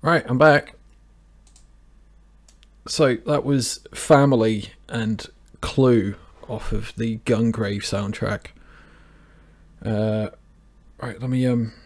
Right, I'm back. So that was Family and Clue off of the Gungrave soundtrack. Right, let me oh.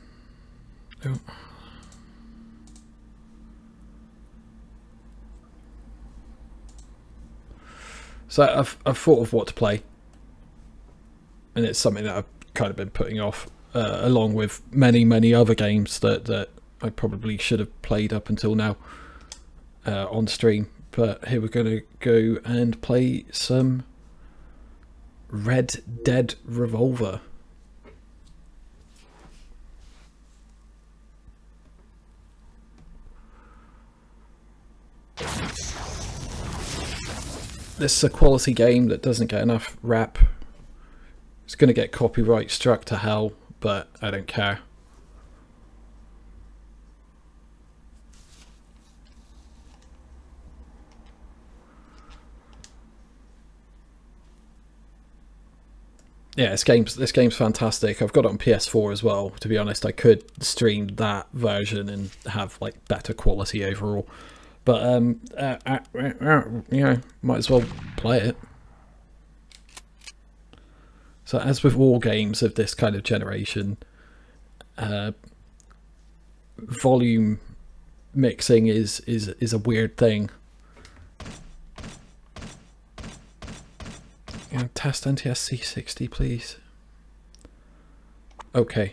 So I've thought of what to play, and it's something that I've kind of been putting off, along with many other games that I probably should have played up until now on stream. But here we're going to go and play some Red Dead Revolver. This is a quality game that doesn't get enough rap. It's going to get copyright struck to hell, but I don't care. Yeah, this game's fantastic. I've got it on PS4 as well. To be honest, I could stream that version and have like better quality overall. But you know, might as well play it. So as with all games of this kind of generation, volume mixing is a weird thing. Test NTSC 60, please. Okay.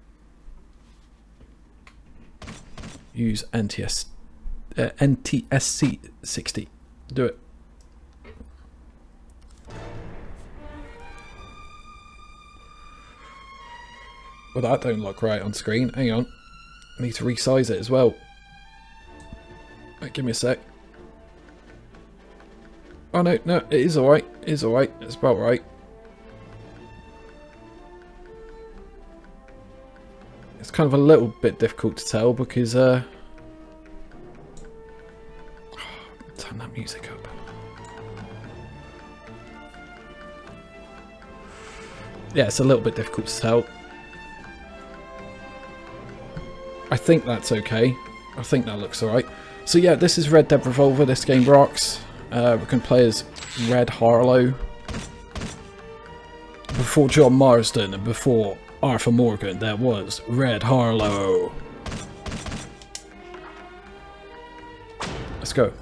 Use NTSC 60. Do it. Well, that don't look right on screen. Hang on. I need to resize it as well. Right, give me a sec. Oh no, it is alright. It is alright. It's about right. It's kind of a little bit difficult to tell because turn that music up. Yeah, it's a little bit difficult to tell. I think that's okay. I think that looks alright. So yeah, this is Red Dead Revolver. This game rocks. We can play as Red Harlow. Before John Marsden and before Arthur Morgan, there was Red Harlow. Let's go.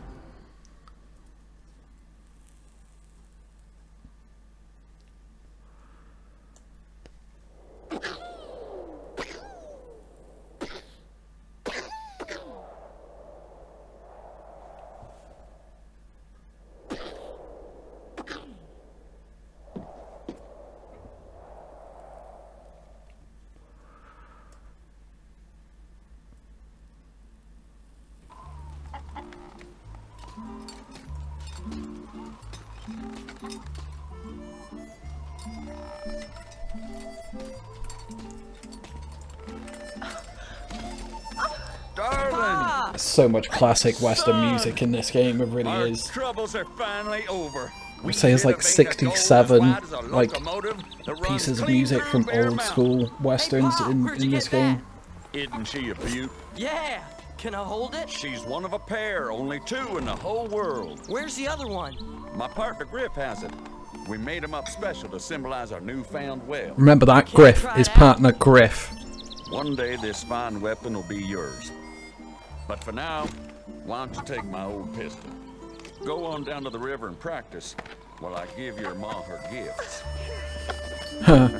So much classic Western music in this game, it really is. Troubles are finally over. We say it's like 67 like pieces of music from old school Westerns in this game. Isn't she a beaut? Yeah! Can I hold it? She's one of a pair, only two in the whole world. Where's the other one? My partner Griff has it. We made him up special to symbolize our newfound wealth. Remember that, Griff, his partner Griff. One day this fine weapon will be yours. But for now, why don't you take my old pistol? Go on down to the river and practice while I give your ma her gifts. Huh.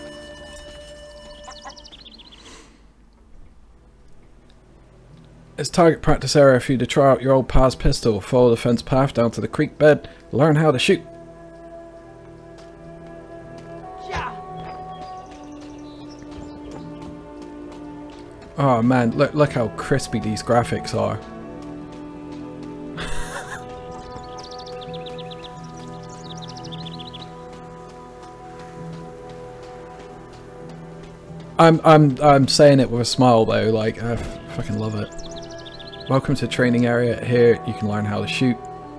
It's target practice area for you to try out your old pa's pistol. Follow the fence path down to the creek bed. Learn how to shoot. Oh man, look how crispy these graphics are. I'm saying it with a smile though, like I fucking love it. Welcome to training area. Here you can learn how to shoot.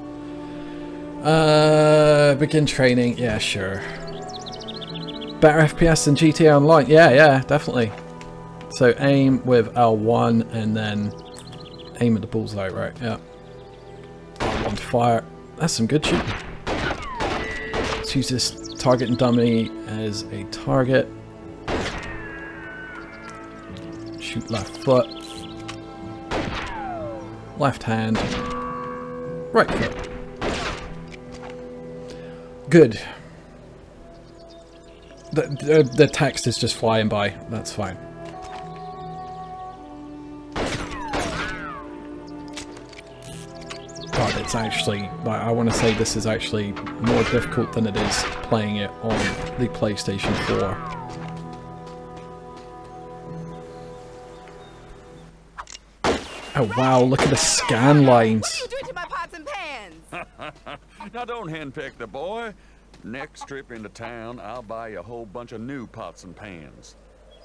Begin training. Yeah, sure. Better FPS than GTA Online. Yeah, definitely. So aim with L1 and then aim at the bullseye, right? Yeah. R1 to fire. That's some good shooting. Let's use this target and dummy as a target. Shoot left foot. Left hand. Right foot. Good. The text is just flying by. That's fine. But it's actually, I want to say this is actually more difficult than it is playing it on the PlayStation 4. Oh wow, look at the scan lines. What are you doing to my pots and pans? Now don't henpeck the boy. Next trip into town, I'll buy you a whole bunch of new pots and pans.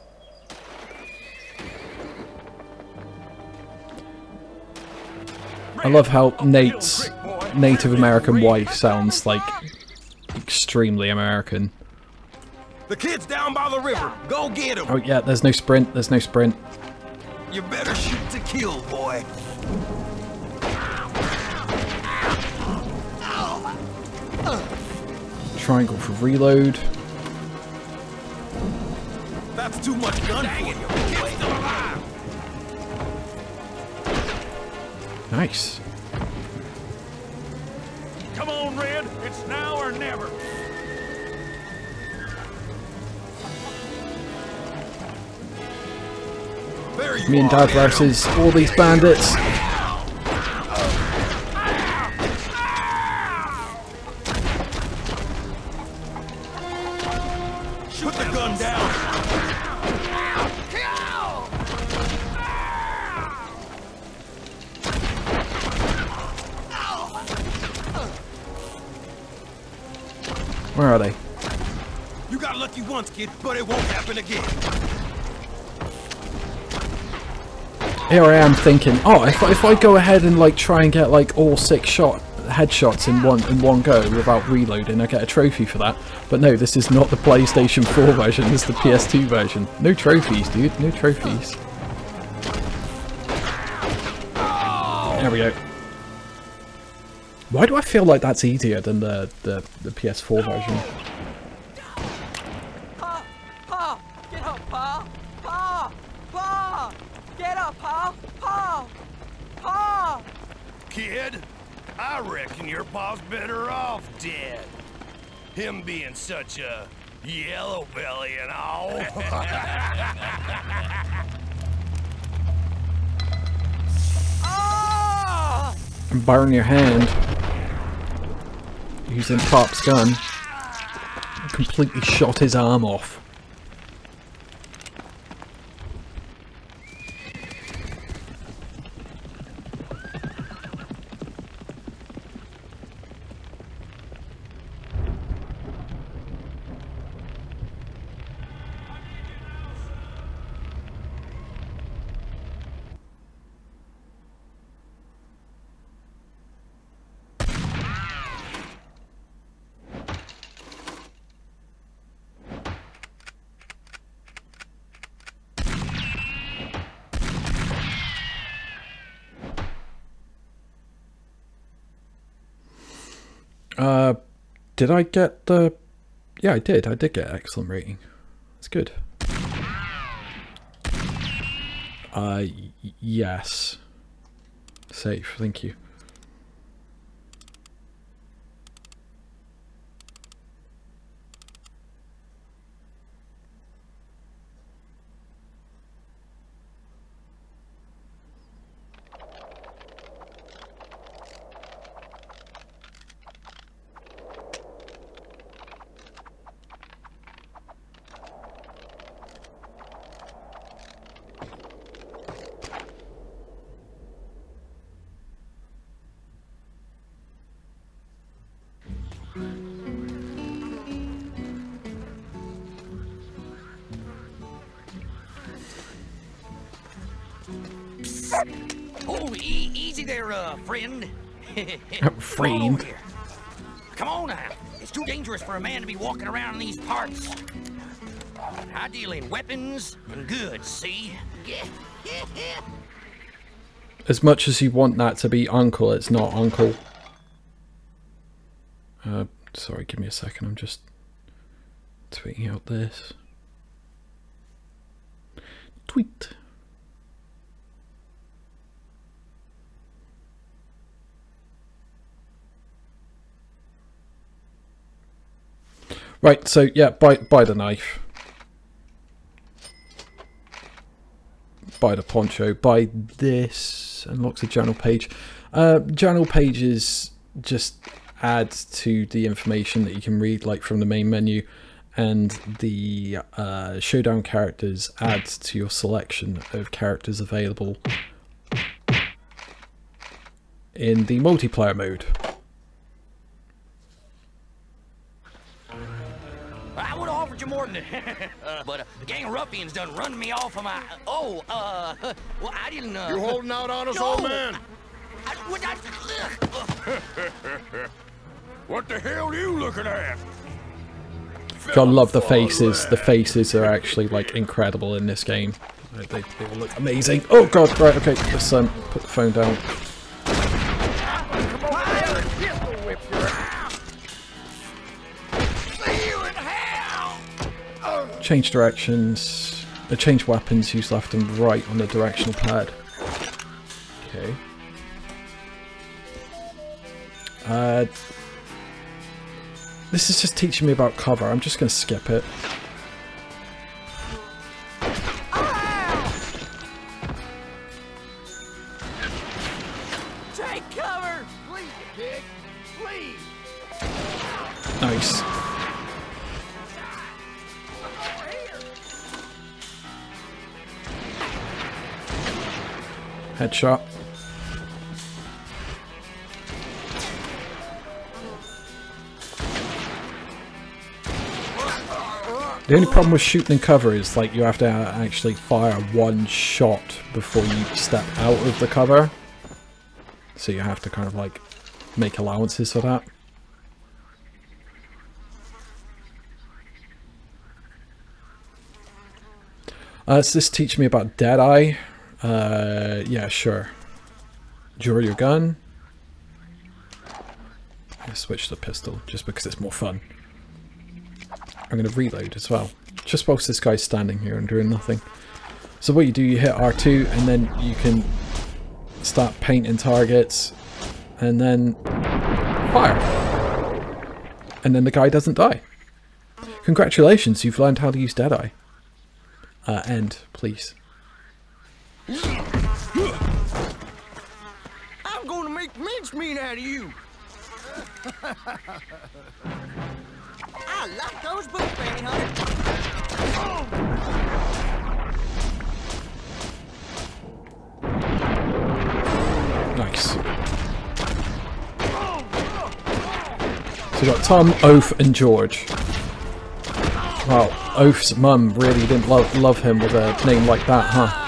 I love how Nate's Native American wife sounds like extremely American. The kid's down by the river. Go get him. Oh yeah, there's no sprint, there's no sprint. You better shoot to kill, boy. Triangle for reload. That's too much gun for you. The kid's still alive. Nice. Come on, Red. It's now or never. There you Me and are. Dad versus all these bandits. Put the gun down. Where are they? You got lucky once, kid, but it won't happen again. Here I am thinking, oh, if I go ahead and like try and get like all 6 headshots in one go without reloading, I get a trophy for that. But no, this is not the PlayStation 4 version, this is the PS2 version. No trophies, dude, no trophies. There we go. Why do I feel like that's easier than the PS4 version? Pa! Pa! Get up, Pa! Pa! Pa! Get up, Pa! Pa! Pa! Kid, I reckon your pa's better off dead. Him being such a yellow belly and all. Ah! And burn your hand using Pop's gun. Completely shot his arm off. Did I get the... Yeah, I did. I did get excellent rating. That's good. Yes. Safe, thank you. Oh, easy there, friend. Friend. Come on over here. Come on now. It's too dangerous for a man to be walking around in these parts. I deal in weapons and goods, see? As much as you want that to be uncle, it's not uncle. Sorry, give me a second. I'm just tweeting out this. Tweet. Right, so yeah, buy the knife. Buy the poncho. Buy this. Unlocks a journal page. Journal pages just add to the information that you can read, like from the main menu, and the showdown characters add to your selection of characters available in the multiplayer mode. I would have offered you more than but a gang of ruffians done run me off of my... well, I didn't... You holding out on us, no, old man? What the hell are you looking at? Gotta love the faces. The faces are actually like incredible in this game. They all look amazing. Oh god, right, okay, let's put the phone down. Change directions, change weapons, use left and right on the directional pad. Okay. This is just teaching me about cover. I'm just going to skip it. Take cover! Please, kid. Please. Nice. Headshot. The only problem with shooting in cover is like you have to actually fire one shot before you step out of the cover. So you have to kind of like make allowances for that. Does this teach me about Deadeye? Yeah, sure. Draw your gun. I switch to pistol just because it's more fun. I'm going to reload as well, just whilst this guy's standing here and doing nothing. So what you do, you hit R2 and then you can start painting targets and then fire. And then the guy doesn't die. Congratulations, you've learned how to use Deadeye. End, please. I'm gonna make mincemeat out of you. I like those boots, Bounty Hunter. Nice. So we got Tom, Oath, and George. Wow, Oath's mum really didn't love him with a name like that, huh?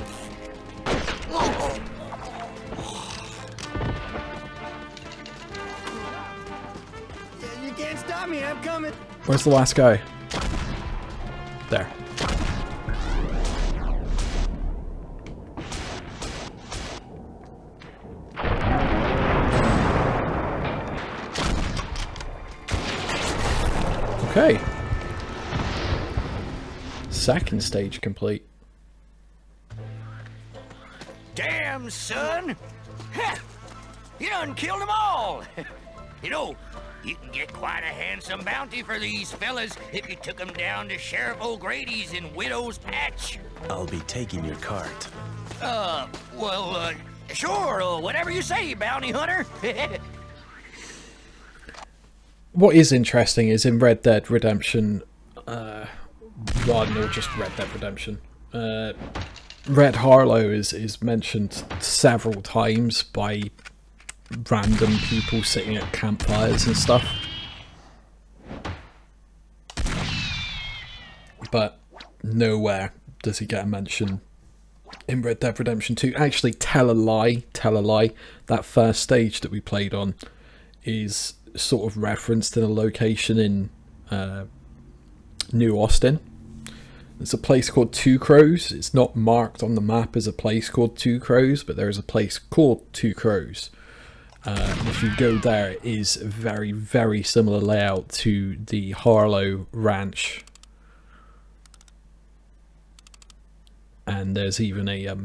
You can't stop me, I'm coming. Where's the last guy? There. Okay. Second stage complete. Damn, son! Heh, you done killed them all! You know, you can get quite a handsome bounty for these fellas if you took them down to Sheriff O'Grady's in Widow's Patch. I'll be taking your cart. Sure, whatever you say, Bounty Hunter. What is interesting is in Red Dead Redemption 1, or just Red Dead Redemption, Red Harlow is mentioned several times by random people sitting at campfires and stuff. But nowhere does he get a mention in Red Dead Redemption 2. Actually, tell a lie. That first stage that we played on is sort of referenced in a location in New Austin. There's a place called Two Crows. It's not marked on the map as a place called Two Crows, but there is a place called Two Crows. If you go there, it is a very, very similar layout to the Harlow Ranch. And there's even a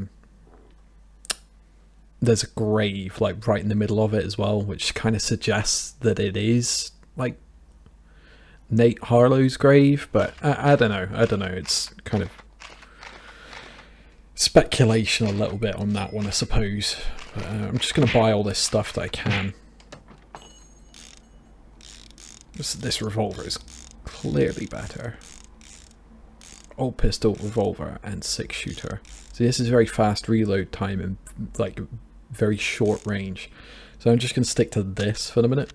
there's a grave like right in the middle of it as well, which kind of suggests that it is like Nate Harlow's grave, but I don't know. It's kind of speculation a little bit on that one, I suppose. But, I'm just going to buy all this stuff that I can. This revolver is clearly better. Old pistol, revolver, and 6-shooter. So this is very fast reload time and like very short range. So I'm just going to stick to this for the minute.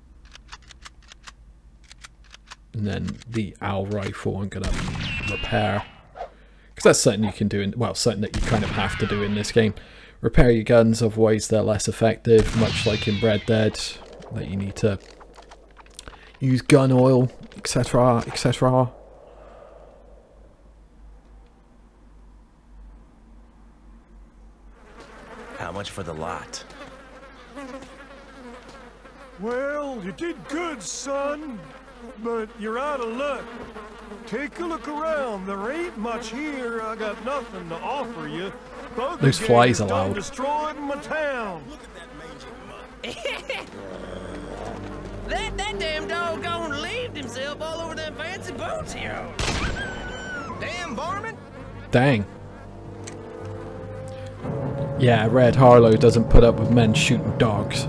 And then the owl rifle I'm going to repair. Because that's something you can do in, well, something that you kind of have to do in this game. Repair your guns, otherwise they're less effective, much like in Red Dead. That you need to use gun oil, etc, etc. How much for the lot? Well, you did good, son. But you're out of luck. Take a look around. There ain't much here. I got nothing to offer you. Those flies are loud. Destroyed my town. That damn doggone leaved himself all over them fancy boots here. Damn varmint. Dang. Yeah, Red Harlow doesn't put up with men shooting dogs.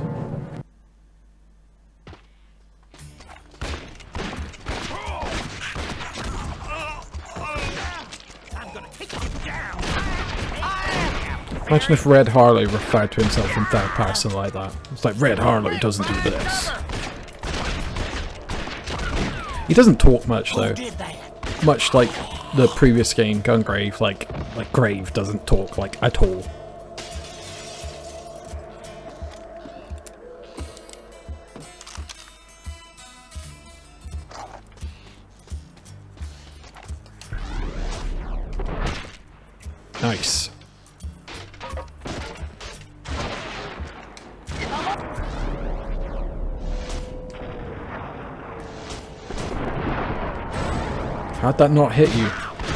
Imagine if Red Harlow referred to himself in third person like that. It's like, Red Harlow doesn't do this. He doesn't talk much though. Much like the previous game, Gungrave, like Grave doesn't talk like at all. Nice. How'd that not hit you?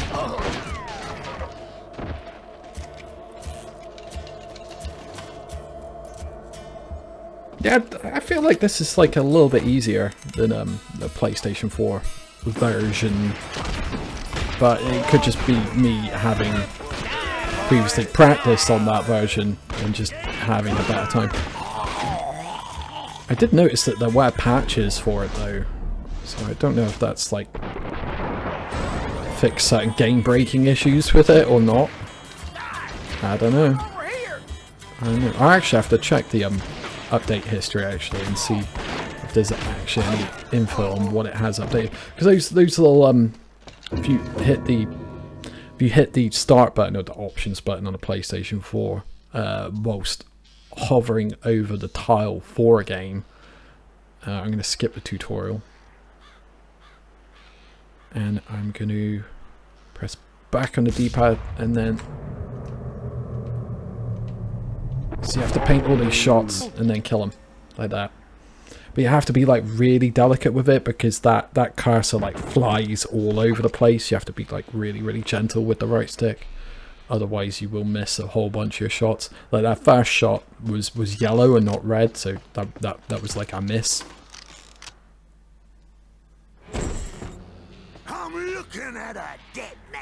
Yeah, I feel like this is like a little bit easier than the PlayStation 4 version, but it could just be me having previously practiced on that version and just having a better time. I did notice that there were patches for it though, so I don't know if that's like fix certain game breaking issues with it or not. I don't know. I actually have to check the update history actually and see if there's actually any info on what it has updated. Because those little if you hit the start button or the options button on a PlayStation 4 whilst hovering over the tile for a game, I'm going to skip the tutorial. And I'm going to press back on the D-pad and then... So you have to paint all these shots and then kill them, like that. But you have to be like really delicate with it because that cursor like flies all over the place. You have to be like really gentle with the right stick. Otherwise you will miss a whole bunch of your shots. Like that first shot was yellow and not red, so that was like a miss. I'm looking at a dead man.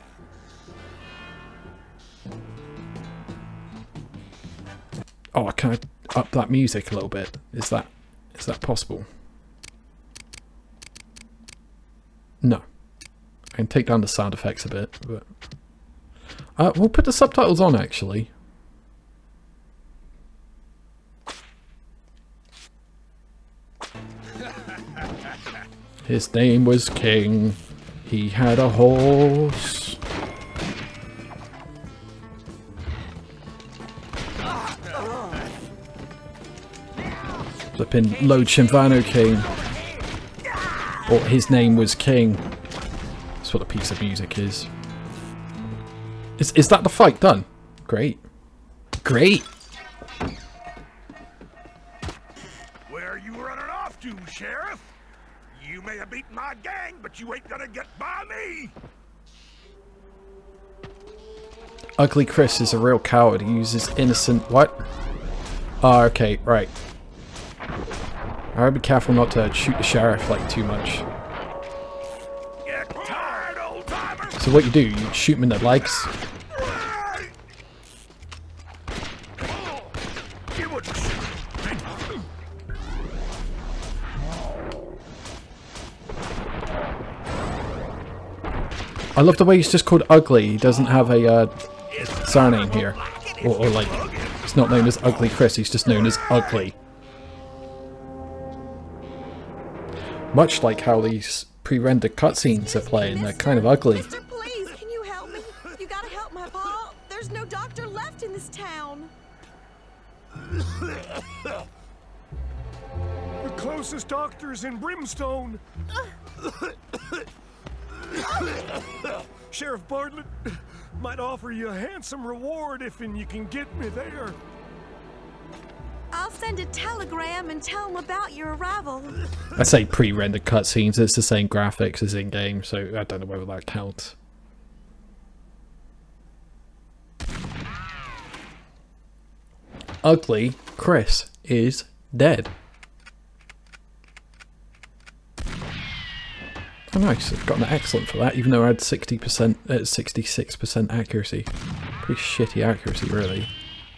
Oh, can I up that music a little bit? Is that possible? No. I can take down the sound effects a bit, but we'll put the subtitles on actually. His name was King. He had a horse. Flippin' Lode Shinvano King. Or his name was King. That's what a piece of music is. Is that the fight done? Great. Great. Where are you running off to, Sheriff? You may have beaten my gang, but you ain't gonna get by me! Ugly Chris is a real coward. He uses innocent... What? Oh, okay, right. I would be careful not to shoot the sheriff like too much. Get tired, old timer! So what you do, you shoot him in the legs. You wouldn't shoot. I love the way he's just called Ugly. He doesn't have a surname here. Or like, he's not known as Ugly Chris, he's just known as Ugly. Much like how these pre-rendered cutscenes are playing, they're kind of ugly. Mister, please, can you help me? You gotta help my pa. There's no doctor left in this town. The closest doctor's in Brimstone. Sheriff Bartlett might offer you a handsome reward if you can get me there. I'll send a telegram and tell him about your arrival. I say pre-rendered cutscenes, it's the same graphics as in-game, so I don't know whether that counts. Ugly Chris is dead. Oh nice, I've got an excellent for that, even though I had 60%, 66% accuracy. Pretty shitty accuracy, really.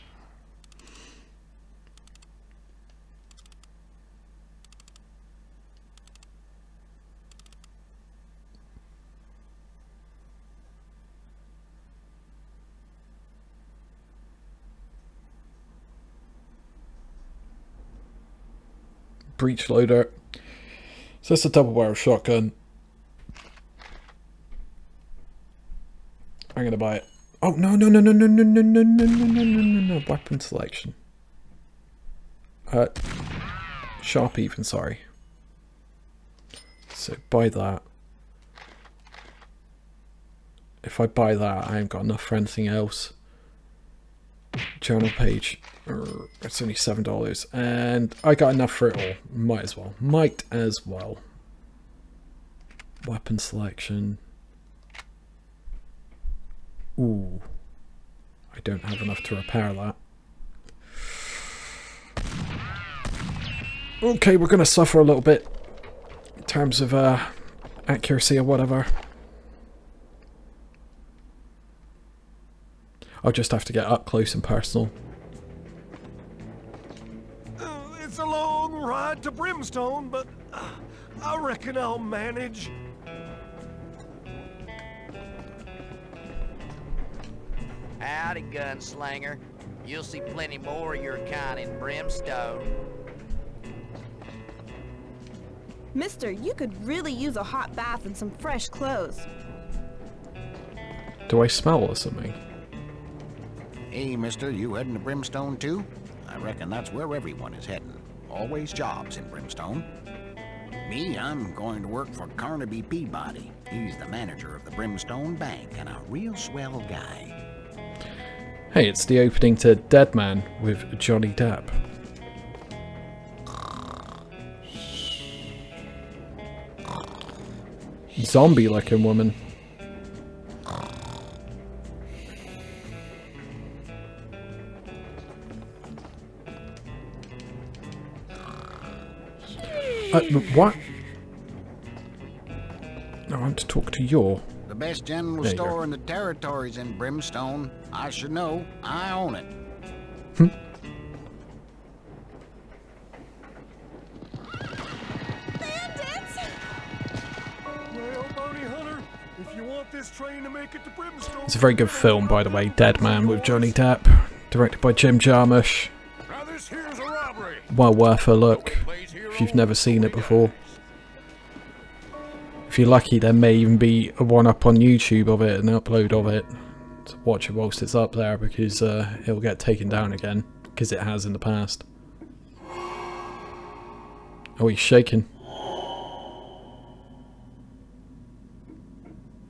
Breech loader. So it's a double barrel shotgun. I'm gonna buy it. Oh no no no no no no no no no no no no no, weapon selection. Sharp even, sorry. So buy that. If I buy that, I ain't got enough for anything else. Journal page. It's only $7, and I got enough for it all. Might as well. Might as well. Weapon selection. Ooh. I don't have enough to repair that. Okay, we're going to suffer a little bit in terms of accuracy or whatever. I'll just have to get up close and personal. It's a long ride to Brimstone, but I reckon I'll manage. Howdy, gunslinger. You'll see plenty more of your kind in Brimstone. Mister, you could really use a hot bath and some fresh clothes. Do I smell or something? Hey, mister, you heading to Brimstone too? I reckon that's where everyone is heading. Always jobs in Brimstone. Me, I'm going to work for Carnaby Peabody. He's the manager of the Brimstone Bank and a real swell guy. Hey, it's the opening to Dead Man with Johnny Depp. Zombie-looking woman. What? I want to talk to your... The best general store in the territory's in Brimstone. I should know. I own it. Bandits! Well, bounty hunter, if you want this train to make it to Brimstone... It's a very good film, by the way. Dead Man with Johnny Depp. Directed by Jim Jarmusch. Now this here's a robbery. Well worth a look if you've never seen it before. If you're lucky, there may even be a one-up on YouTube of it, an upload of it. To watch it whilst it's up there, because it'll get taken down again, because it has in the past. Oh, he's shaking.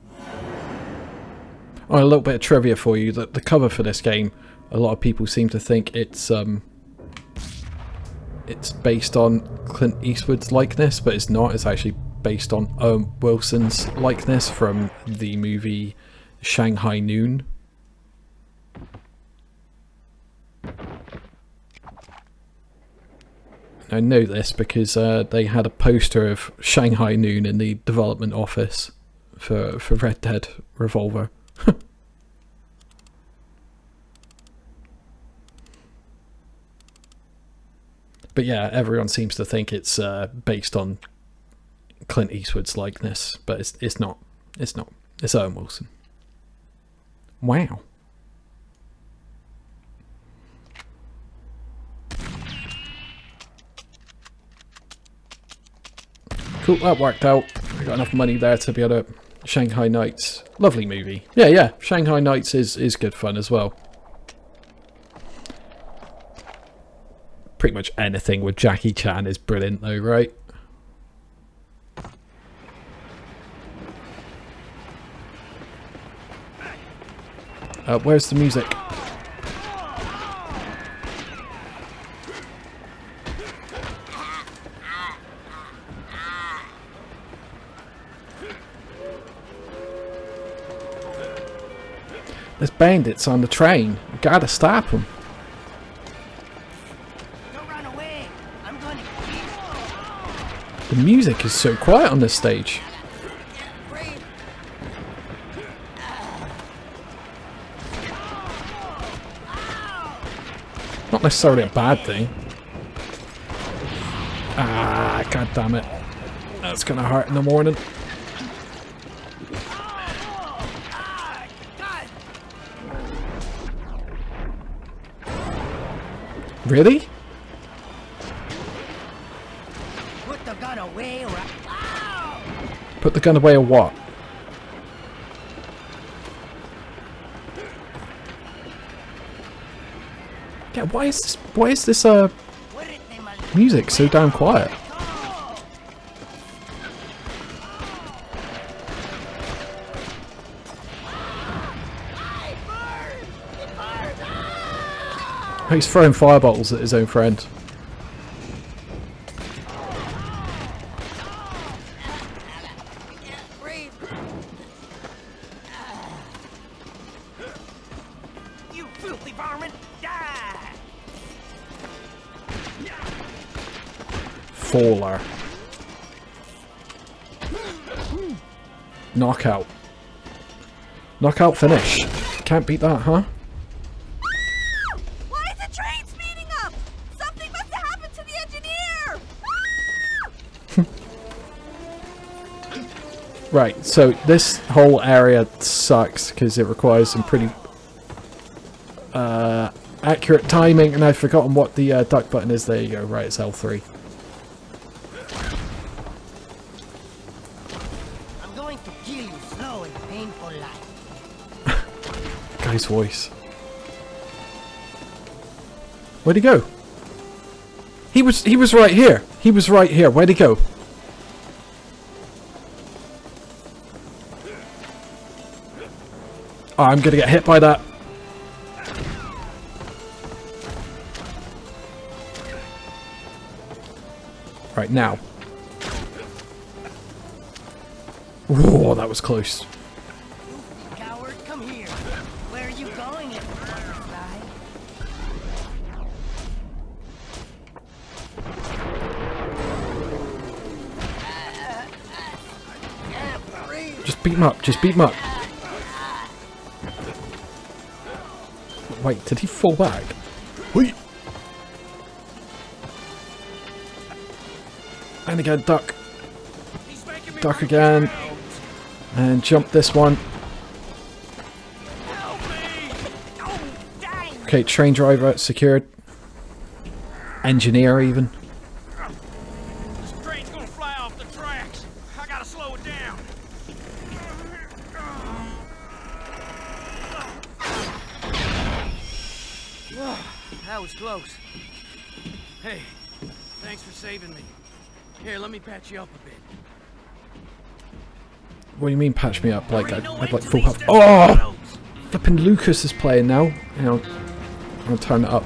Oh, a little bit of trivia for you. The cover for this game, a lot of people seem to think it's based on Clint Eastwood's likeness, but it's not. It's actually based on Owen Wilson's likeness from the movie Shanghai Noon. I know this because they had a poster of Shanghai Noon in the development office for Red Dead Revolver. But yeah, everyone seems to think it's based on Clint Eastwood's likeness, but it's not. It's not. It's Owen Wilson. Wow. Cool, that worked out. I got enough money there to be able to... Shanghai Nights. Lovely movie. Yeah, Shanghai Nights is good fun as well. Pretty much anything with Jackie Chan is brilliant though, right? Where's the music? There's bandits on the train. We gotta stop them. Don't run away. I'm gonna The music is so quiet on this stage. Not necessarily a bad thing. Ah, god damn it. That's gonna hurt in the morning. Really? put the gun away or Put the gun away or what? Yeah, why is this music so damn quiet? He's throwing fireballs at his own friend. you filthy varmint, die! Faller. Knockout. Knockout finish. Can't beat that, huh? Why is the train speeding up? Something must have happened to the engineer! Right, so this whole area sucks because it requires some pretty accurate timing, and I've forgotten what the duck button is. There you go. Right, it's L3. I'm going to kill you slow and painful life. Guy's voice. Where'd he go? He was right here. He was right here. Where'd he go? Oh, I'm gonna get hit by that. Right now. Whoa, that was close. Coward, come here. Where are you going, butterfly? Just beat him up. Just beat him up. Wait, did he fall back? Wait. And again, duck. Duck again. And jump this one. Okay, train driver secured. Engineer even. This train's gonna fly off the tracks. I gotta slow it down. That was close. Hey, thanks for saving me. Here, let me patch you up a bit. What do you mean patch me up? Like I'd like full health. Oh! flipping Lucas is playing now. Hang on. I'm going to turn it up.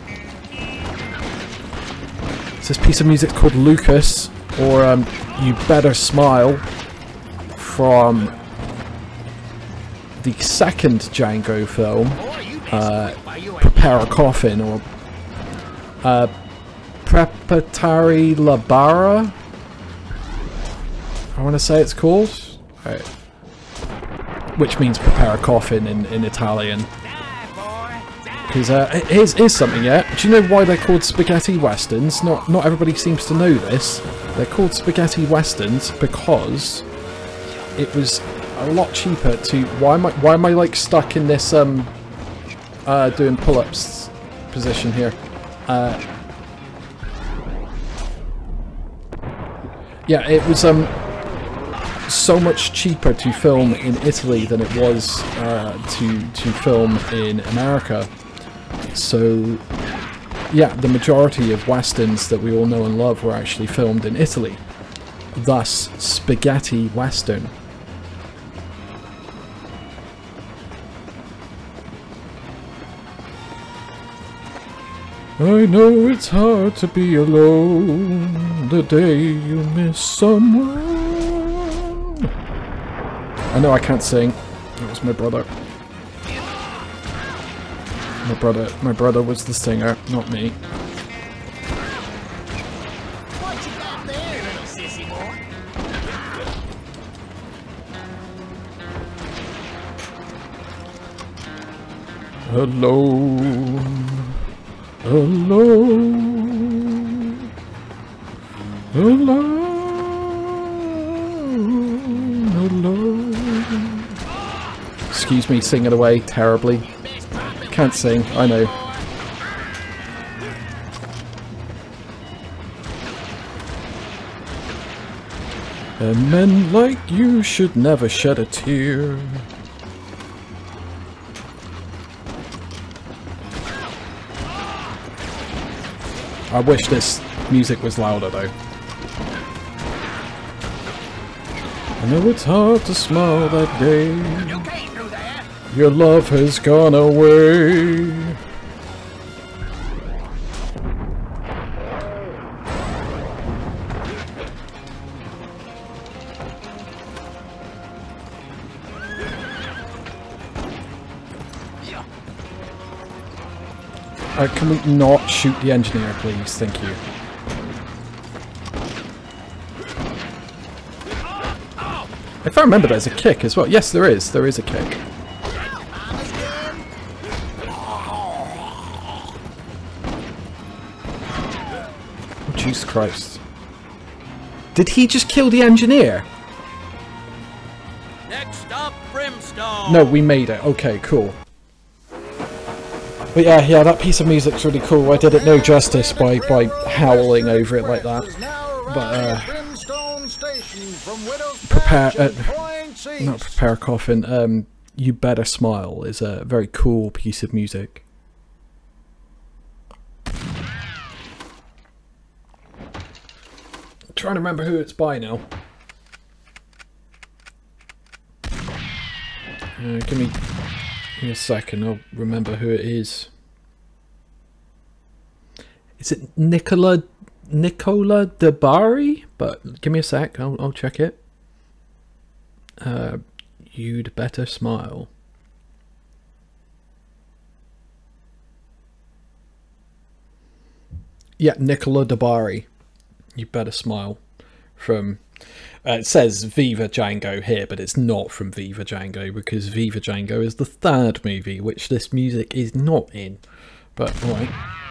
It's this piece of music called Lucas, or You Better Smile, from the second Django film, Prepare a Coffin, or Prepatari Labara, I want to say it's called. Right. Which means prepare a coffin in Italian. Because here's something, yeah. Do you know why they're called spaghetti westerns? Not everybody seems to know this. They're called spaghetti westerns because it was a lot cheaper to. Why am I like stuck in this doing pull-ups position here? Yeah, it was so much cheaper to film in Italy than it was to film in America. So yeah, the majority of westerns that we all know and love were actually filmed in Italy. Thus, spaghetti western. I know it's hard to be alone the day you miss someone. I know I can't sing. That was my brother. My brother was the singer, not me. What you got there, little sissy boy? Alone. Alone. Alone. Alone. Excuse me, singing away terribly. Can't sing, I know. And men like you should never shed a tear. I wish this music was louder though. I know it's hard to smile that day. You can't do that. Your love has gone away. Can we not shoot the engineer, please? Thank you. If I remember, there's a kick as well. Yes, there is. There is a kick. Oh, Jesus Christ. Did he just kill the engineer? Next stop, Brimstone. No, we made it. Okay, cool. But yeah, that piece of music's really cool. I did it no justice by howling over it like that. But not prepare a coffin. You Better Smile is a very cool piece of music. I'm trying to remember who it's by now. Give me a second, I'll remember who it is. Is it Nicola De Bari? But give me a sec, I'll check it. You'd Better Smile. Yeah, Nicola De Bari. You Better Smile. From it says Viva Django here, but it's not from Viva Django because Viva Django is the third movie, which this music is not in. But alright.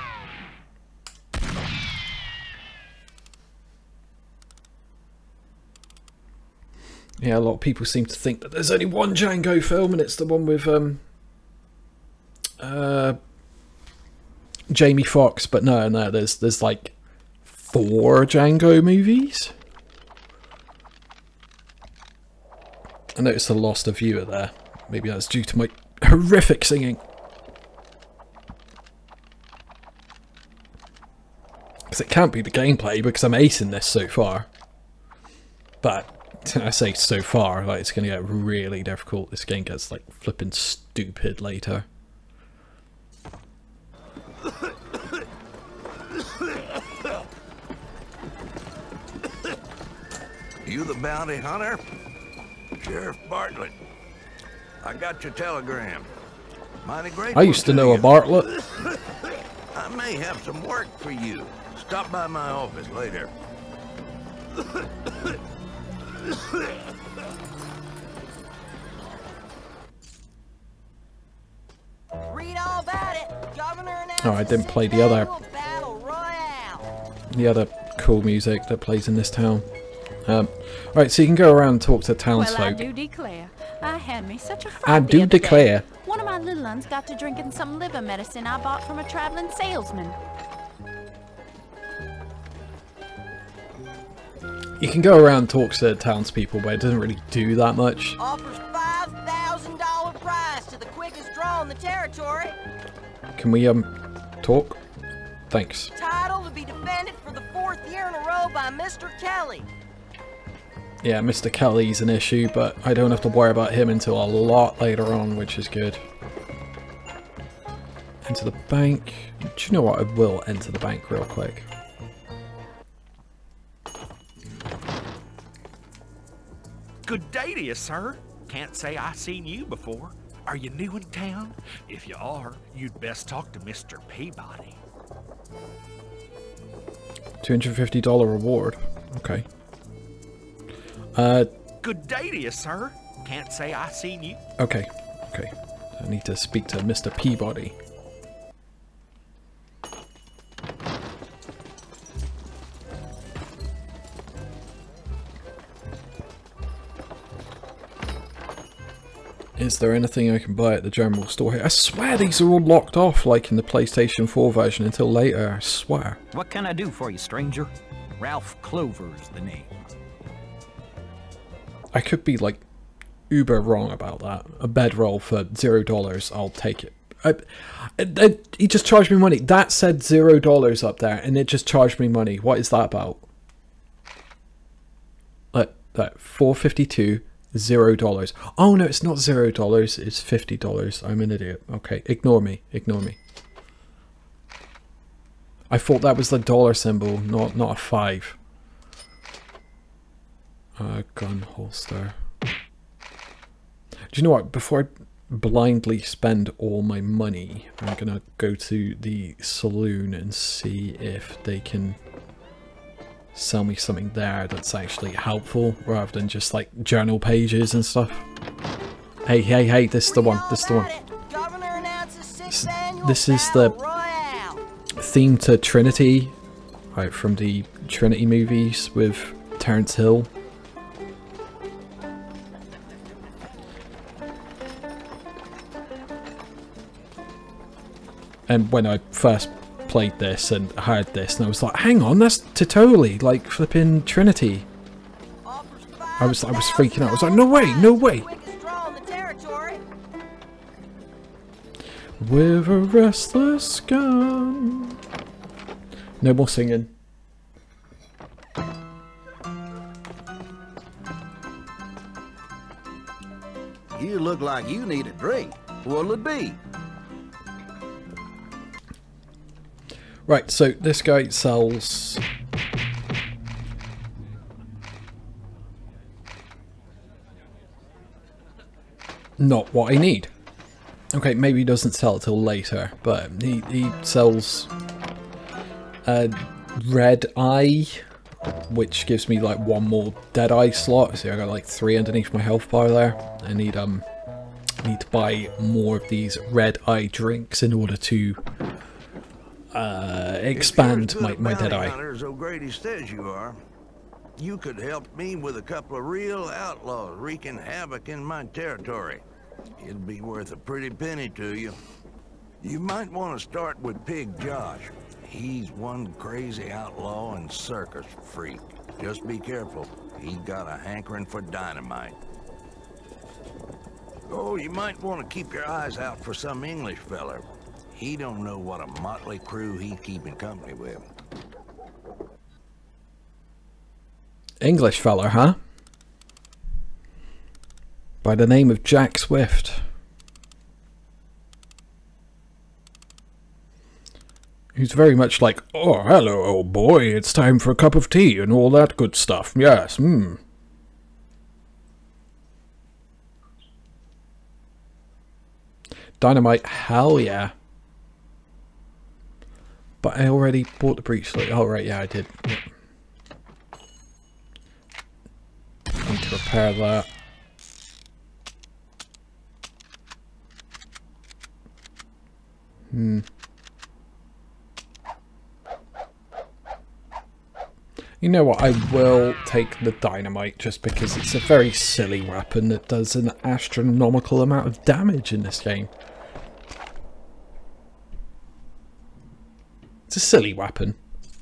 Yeah, a lot of people seem to think that there's only one Django film, and it's the one with Jamie Foxx. But no, there's like 4 Django movies. I noticed I lost a viewer there. Maybe that's due to my horrific singing. Because it can't be the gameplay because I'm acing this so far. But I say so far, like it's going to get really difficult. This game gets like flipping stupid later. You the bounty hunter? Sheriff Bartlett. I got your telegram. Mighty grateful. I used to know a Bartlett. I may have some work for you. Stop by my office later. Read all about it. Governor announced Oh, I didn't play the other cool music that plays in this town. Right, so you can go around and talk to townsfolk. Well, I do declare, I had me such a fright I do the other declare. day. One of my little ones got to drinking some liver medicine I bought from a traveling salesman. You can go around and talk to townspeople, but it doesn't really do that much. Offers $5,000 prize to the quickest draw in the territory. Can we talk? Thanks. Title to be defended for the 4th year in a row by Mr. Kelly. Yeah, Mr. Kelly's an issue, but I don't have to worry about him until a lot later on, which is good. Enter the bank. Do you know what? I will enter the bank real quick. Good day to you, sir. Can't say I seen you before. Are you new in town? If you are, you'd best talk to Mr. Peabody. $250 reward. Okay. Good day to you, sir. Can't say I seen you. Okay. Okay. I need to speak to Mr. Peabody. Is there anything I can buy at the general store here? I swear these are all locked off like in the PlayStation 4 version until later, I swear. What can I do for you, stranger? Ralph Clover's the name. I could be like uber wrong about that. A bedroll for $0, I'll take it. He just charged me money. That said $0 up there and it just charged me money. What is that about? That $4.52. $0. Oh no, it's not $0, it's $50. I'm an idiot. Okay, ignore me, ignore me. I thought that was the dollar symbol, not a 5. Gun holster. Do you know what? Before I blindly spend all my money, I'm gonna go to the saloon and see if they can sell me something there that's actually helpful rather than just like journal pages and stuff. Hey, hey, hey, this is the one, this is the one. This is the theme to Trinity, right, from the Trinity movies with Terence Hill. And when I first played this and heard this and I was like, hang on, that's totally like flipping Trinity. I was freaking out. I was like, no way, no way. With a restless gun. No more singing. You look like you need a drink. What'll it be? Right, so this guy sells not what I need. Okay, maybe he doesn't sell it till later, but he sells red eye, which gives me like 1 more dead eye slot. See, I got like 3 underneath my health bar there. I need to buy more of these red eye drinks in order to expand my dead eye. As O'Grady says you are, you could help me with a couple of real outlaws wreaking havoc in my territory. It'd be worth a pretty penny to you. You might want to start with Pig Josh. He's one crazy outlaw and circus freak. Just be careful. He's got a hankering for dynamite. Oh, you might want to keep your eyes out for some English feller. He don't know what a motley crew he's keeping company with. English fella, huh? by the name of Jack Swift, who's very much like, "Oh, hello, old boy, it's time for a cup of tea and all that good stuff. Yes, Dynamite, hell yeah. But I already bought the breachloader. Oh, right, yeah, I did. Yeah. Need to repair that. You know what, I will take the dynamite just because it's a very silly weapon that does an astronomical amount of damage in this game. It's a silly weapon.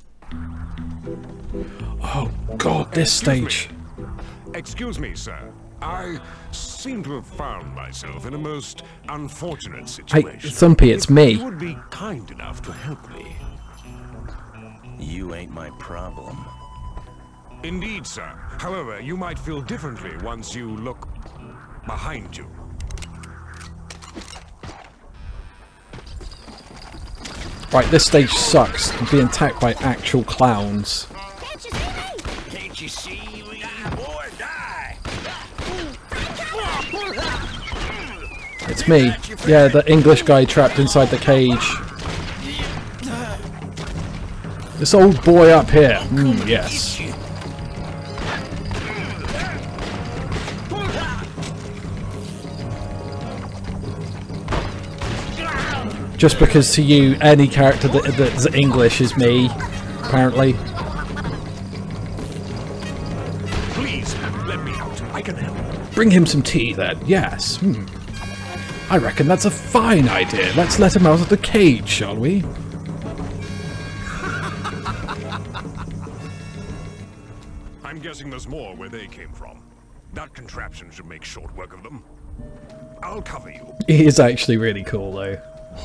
Oh god, this stage. Excuse me, sir. I seem to have found myself in a most unfortunate situation. Hey, Thumpy, it's me. You would be kind enough to help me. You ain't my problem. Indeed, sir. However, you might feel differently once you look behind you. Right, this stage sucks. I'm being attacked by actual clowns. Can't you see, wee boy, die? It's me. Yeah, the English guy trapped inside the cage. This old boy up here. Yes. Just because to you, any character that's English is me, apparently. Please, let me out. I can help. Bring him some tea then, yes. I reckon that's a fine idea. Let's let him out of the cage, shall we? I'm guessing there's more where they came from. That contraption should make short work of them. I'll cover you. He is actually really cool, though.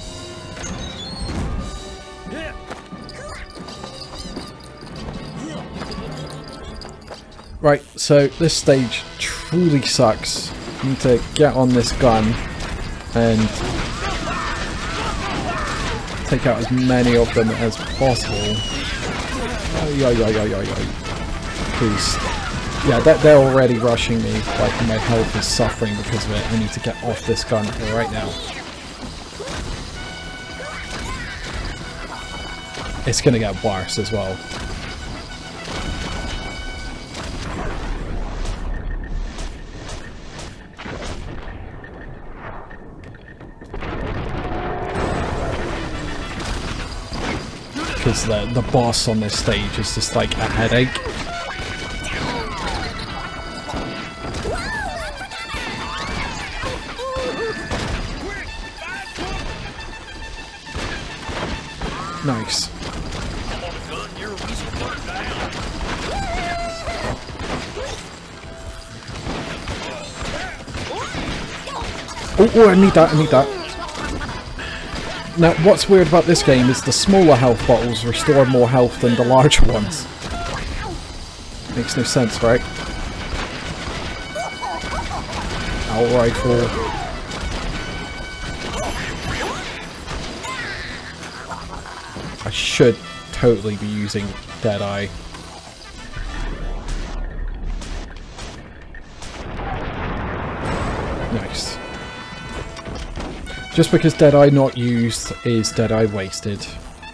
Right, so this stage truly sucks. You need to get on this gun and take out as many of them as possible. Because, yeah, they're already rushing me. Like, my health is suffering because of it. I need to get off this gun right now. It's gonna get worse as well. Because the boss on this stage is just like a headache. Nice. Oh, I need that, I need that. Now, what's weird about this game is the smaller health bottles restore more health than the larger ones. Makes no sense, right? Owl rifle. I should totally be using Deadeye. Nice. Just because Deadeye not used is Deadeye wasted.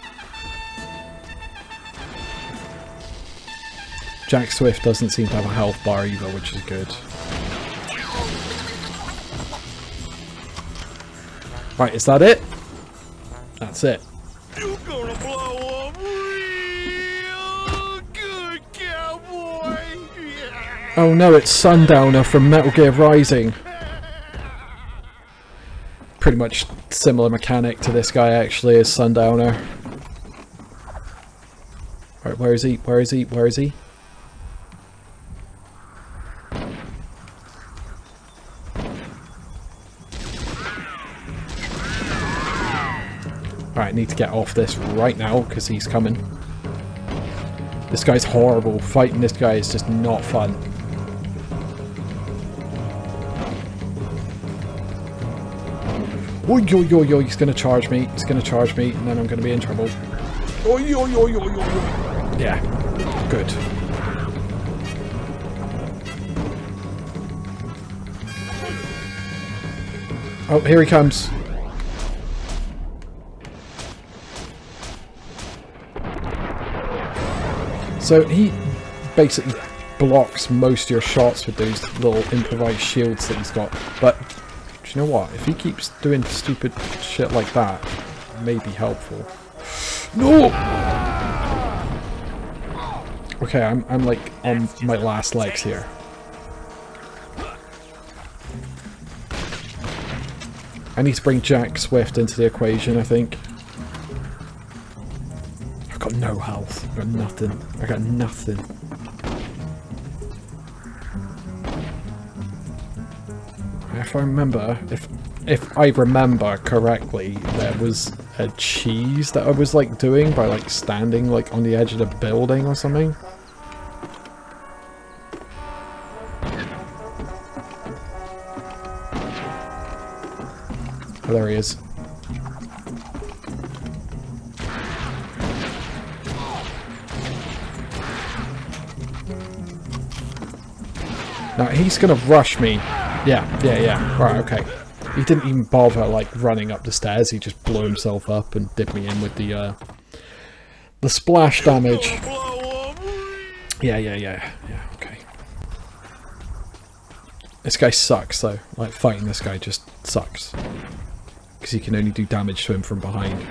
Jack Swift doesn't seem to have a health bar either, which is good. Right, is that it? That's it. You're gonna blow up real good, cowboy. Yeah. Oh no, it's Sundowner from Metal Gear Rising. Pretty much similar mechanic to this guy actually as Sundowner. Right, where is he? Where is he? Where is he? Alright, I need to get off this right now because he's coming. This guy's horrible. Fighting this guy is just not fun. Oh, yo, he's gonna charge me. He's gonna charge me, and then I'm gonna be in trouble. Oh, yo. Yeah, good. Oh, here he comes. So he basically blocks most of your shots with those little improvised shields that he's got. But do you know what? If he keeps doing stupid shit like that, it may be helpful. No! Okay, I'm like on my last legs here. I need to bring Jack Swift into the equation, I think. I've got no health. I've got nothing. I got nothing. If I remember, if I remember correctly, there was a cheese that I was like doing by like standing like on the edge of the building or something. Oh, there he is. Now he's gonna rush me. Yeah. Right, okay. He didn't even bother like running up the stairs. He just blew himself up and did me in with the splash damage. Yeah. Okay. This guy sucks though. Like fighting this guy just sucks. Because he can only do damage to him from behind.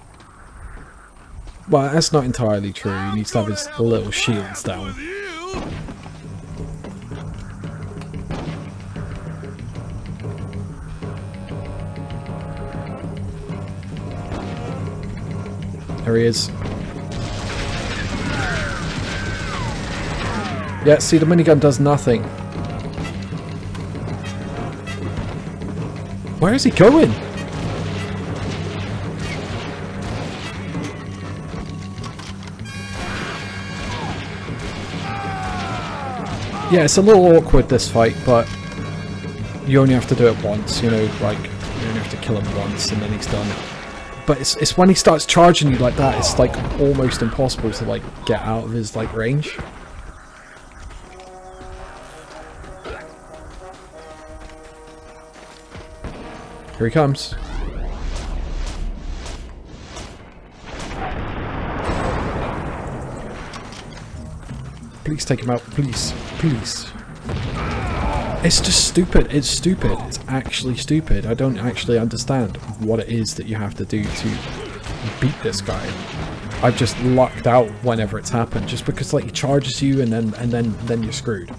Well, that's not entirely true. He needs to have his little shields down. There he is. Yeah, see, the minigun does nothing. Where is he going? Yeah, it's a little awkward, this fight, but you only have to do it once, you know, like, you only have to kill him once and then he's done. But it's when he starts charging you like that, it's like almost impossible to like get out of his like range. Here he comes. Please take him out, please. It's just stupid. It's stupid. It's actually stupid. I don't actually understand what it is that you have to do to beat this guy. I've just lucked out whenever it's happened, just because like he charges you and then you're screwed.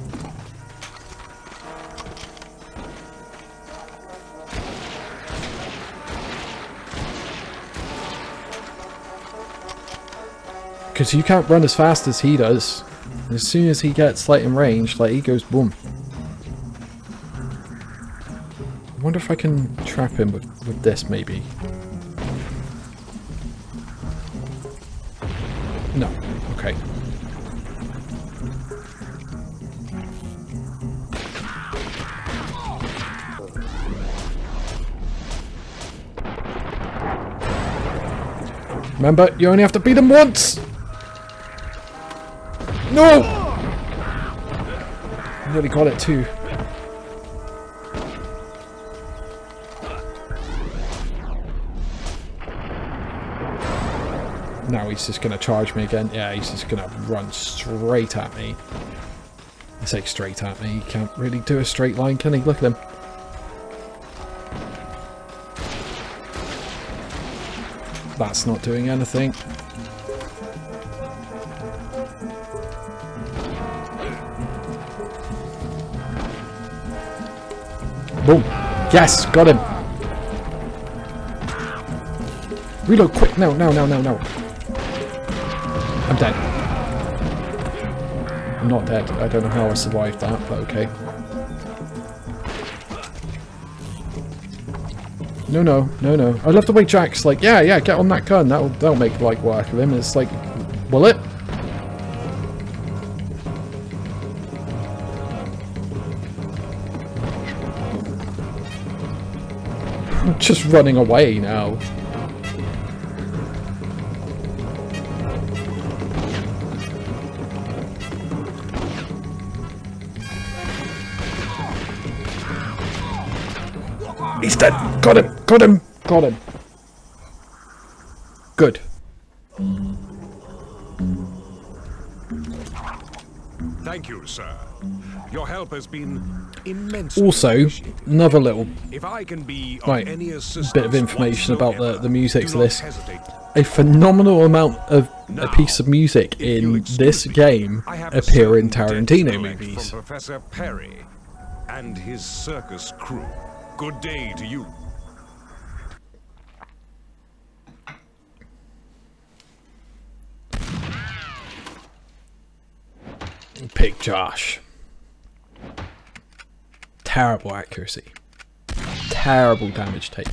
Because you can't run as fast as he does. And as soon as he gets like in range, like he goes boom. I wonder if I can trap him with this, maybe. No. Okay. Remember, you only have to beat him once! No! Nearly got it too. Now he's just going to charge me again. Yeah, he's just going to run straight at me. I say straight at me. He can't really do a straight line, can he? Look at him. That's not doing anything. Boom. Yes, got him. Reload quick. No. I'm dead. I'm not dead. I don't know how I survived that, but okay. No. I love the way Jack's like, yeah, get on that gun. That'll make like work of him. It's like, will it? just running away now. He's dead. Got him. Got him. Got him. Good. Thank you, sir. Your help has been immensely Also, appreciated. another little If I can be of any assistance bit of information about the music to do not this. hesitate. A phenomenal amount of a piece of music in this game appear in Tarantino movies. From Professor Perry and his circus crew. Good day to you. Pick Josh. Terrible accuracy. Terrible damage taken.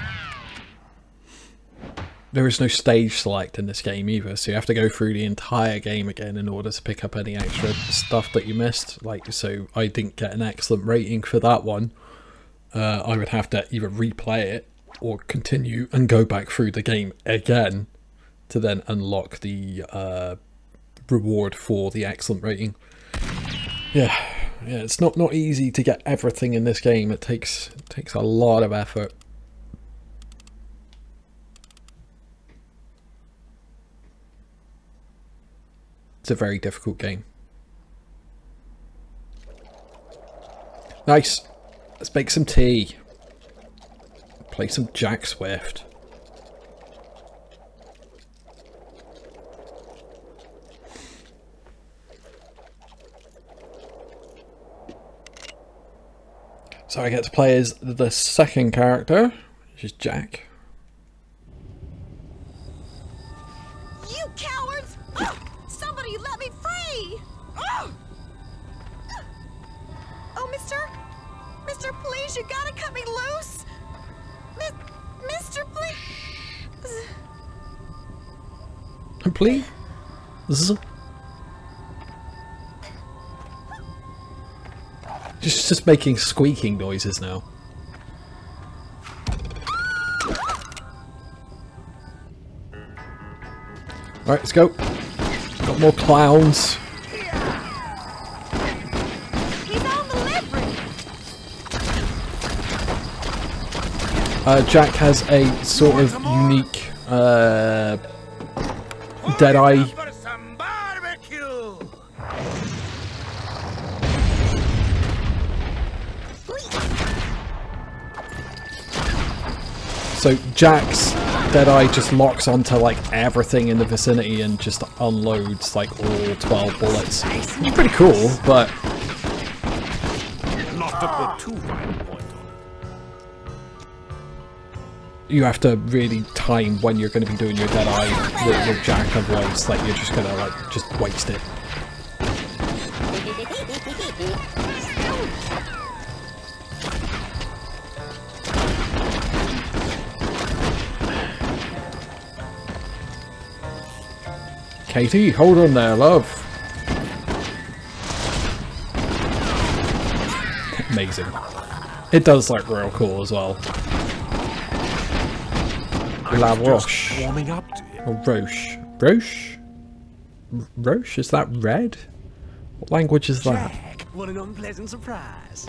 There is no stage select in this game either, so you have to go through the entire game again in order to pick up any extra stuff that you missed. Like, so I didn't get an excellent rating for that one. I would have to either replay it or continue and go back through the game again to then unlock the reward for the excellent rating. Yeah, it's not easy to get everything in this game. It takes a lot of effort. It's a very difficult game. Nice. Let's make some tea. Play some Jack Swift. So I get to play as the second character, which is Jack. You cowards! Oh, somebody let me free! Oh, Mister, please, you gotta cut me loose! Mister, please! Please? Just making squeaking noises now. Alright, let's go. Got more clowns. Jack has a sort of unique Deadeye So Jack's Deadeye just locks onto like everything in the vicinity and just unloads like all 12 bullets. It's pretty cool, but Not to put too fine a point on it. you have to really time when you're going to be doing your Deadeye with Jack, otherwise like you're just gonna like just waste it. Katie, hold on there, love. Amazing. It does look real cool as well. La Roche. Warming up to it. Or Roche. Roche? Roche? Is that red? What language is that? Jack, what an unpleasant surprise.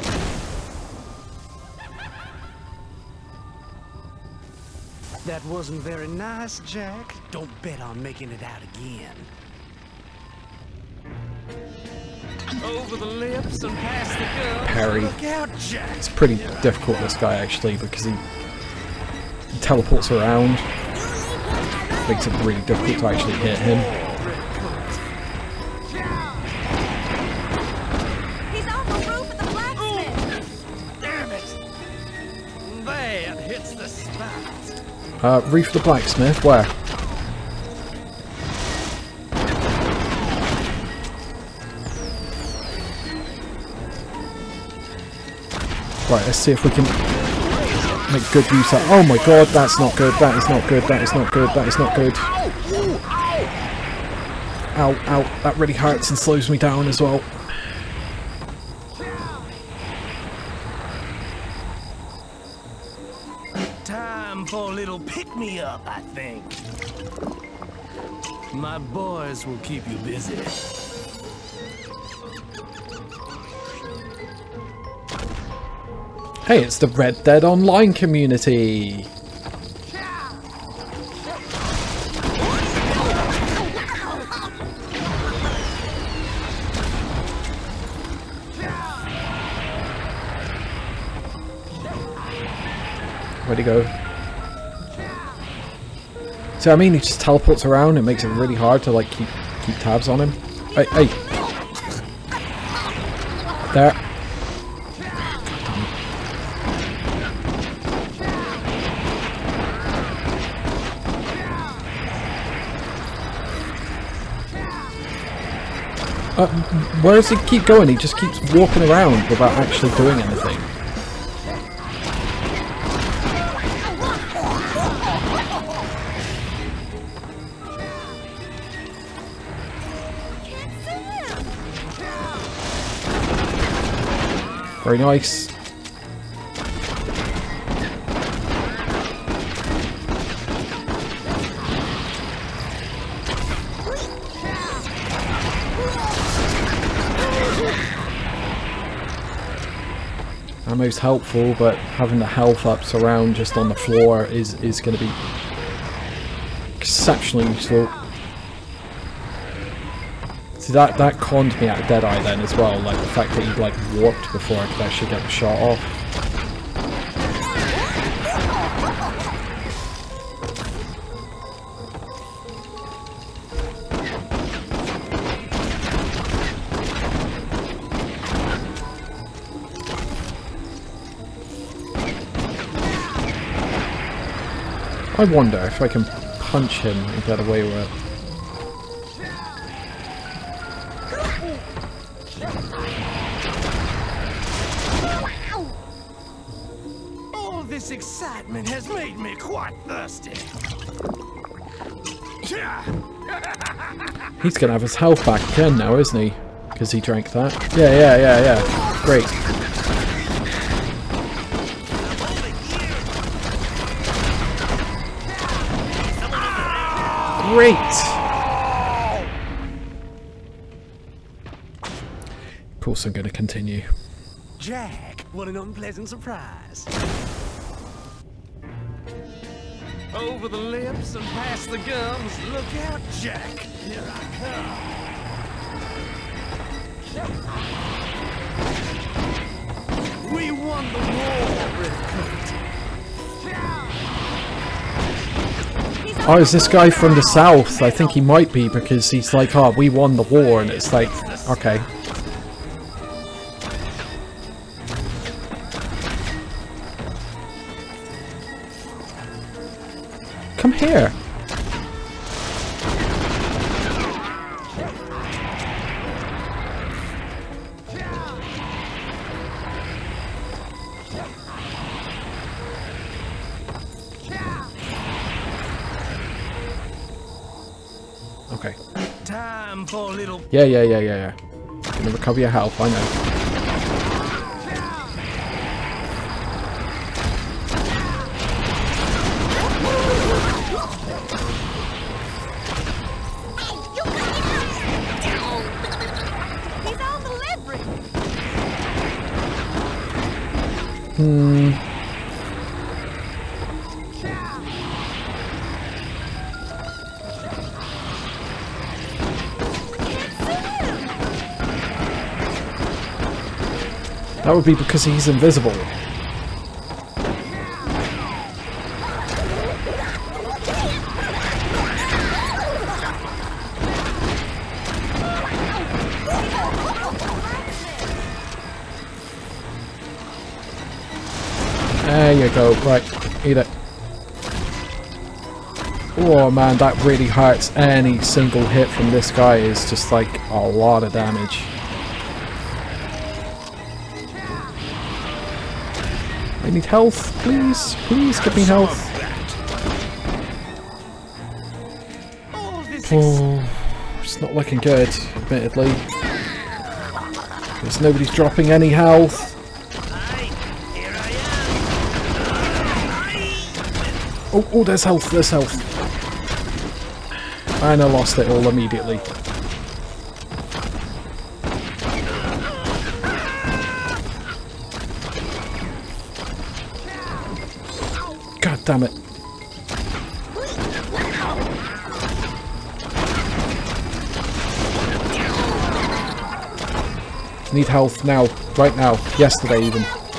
That wasn't very nice, Jack. Don't bet on making it out again. Over the lips and past the gums. Parry. Look out, Jack. It's pretty difficult, this guy, actually, because he teleports around. Makes it really difficult to actually hit him. He's on the roof of the blacksmith. Damn it. That hits the spot. Reef the blacksmith, where? Right, let's see if we can make good use of. Oh my god, that's not good, that is not good, that is not good, that is not good. Ow, ow, that really hurts and slows me down as well. Time for a little pick-me-up, I think. My boys will keep you busy. Hey, it's the Red Dead Online community. Where'd he go? See what I mean? He just teleports around. It makes it really hard to like keep tabs on him. Hey, hey. There. Where does he keep going? He just keeps walking around without actually doing anything. Very nice. Ammo's helpful, but having the health ups around just on the floor is going to be exceptionally useful. See, that conned me at Deadeye then as well, like the fact that he like warped before I could actually get the shot off. I wonder if I can punch him and get away with it. All this excitement has made me quite thirsty. He's gonna have his health back again now, isn't he? Because he drank that. Yeah. Great. Great! Of course I'm going to continue. Jack, what an unpleasant surprise. Over the lips and past the gums. Look out, Jack. Here I come. We won the war, Redcoat. Oh, is this guy from the south? I think he might be, because he's like, oh, we won the war, and it's like, okay. Come here. Okay. Time for a little. Yeah. Gonna recover your health, I know. He's on the leverage. That would be because he's invisible. There you go. Right, eat it. Oh man, that really hurts. Any single hit from this guy is just like a lot of damage. I need health, please. Please give me health. Oh, it's not looking good, admittedly. Because nobody's dropping any health. Oh, there's health, there's health. And I lost it all immediately. God damn it. Need health now, right now, yesterday even.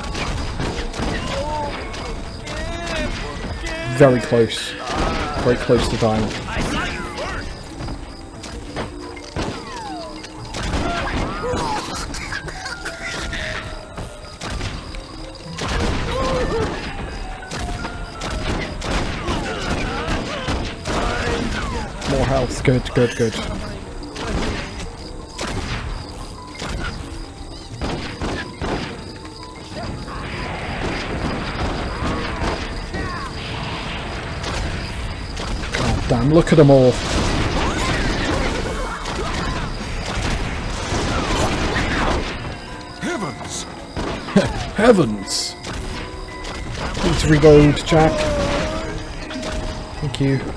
Very close to dying. More health, good. Damn, look at them all. Heavens! Heavens! Please reload, Jack. Thank you.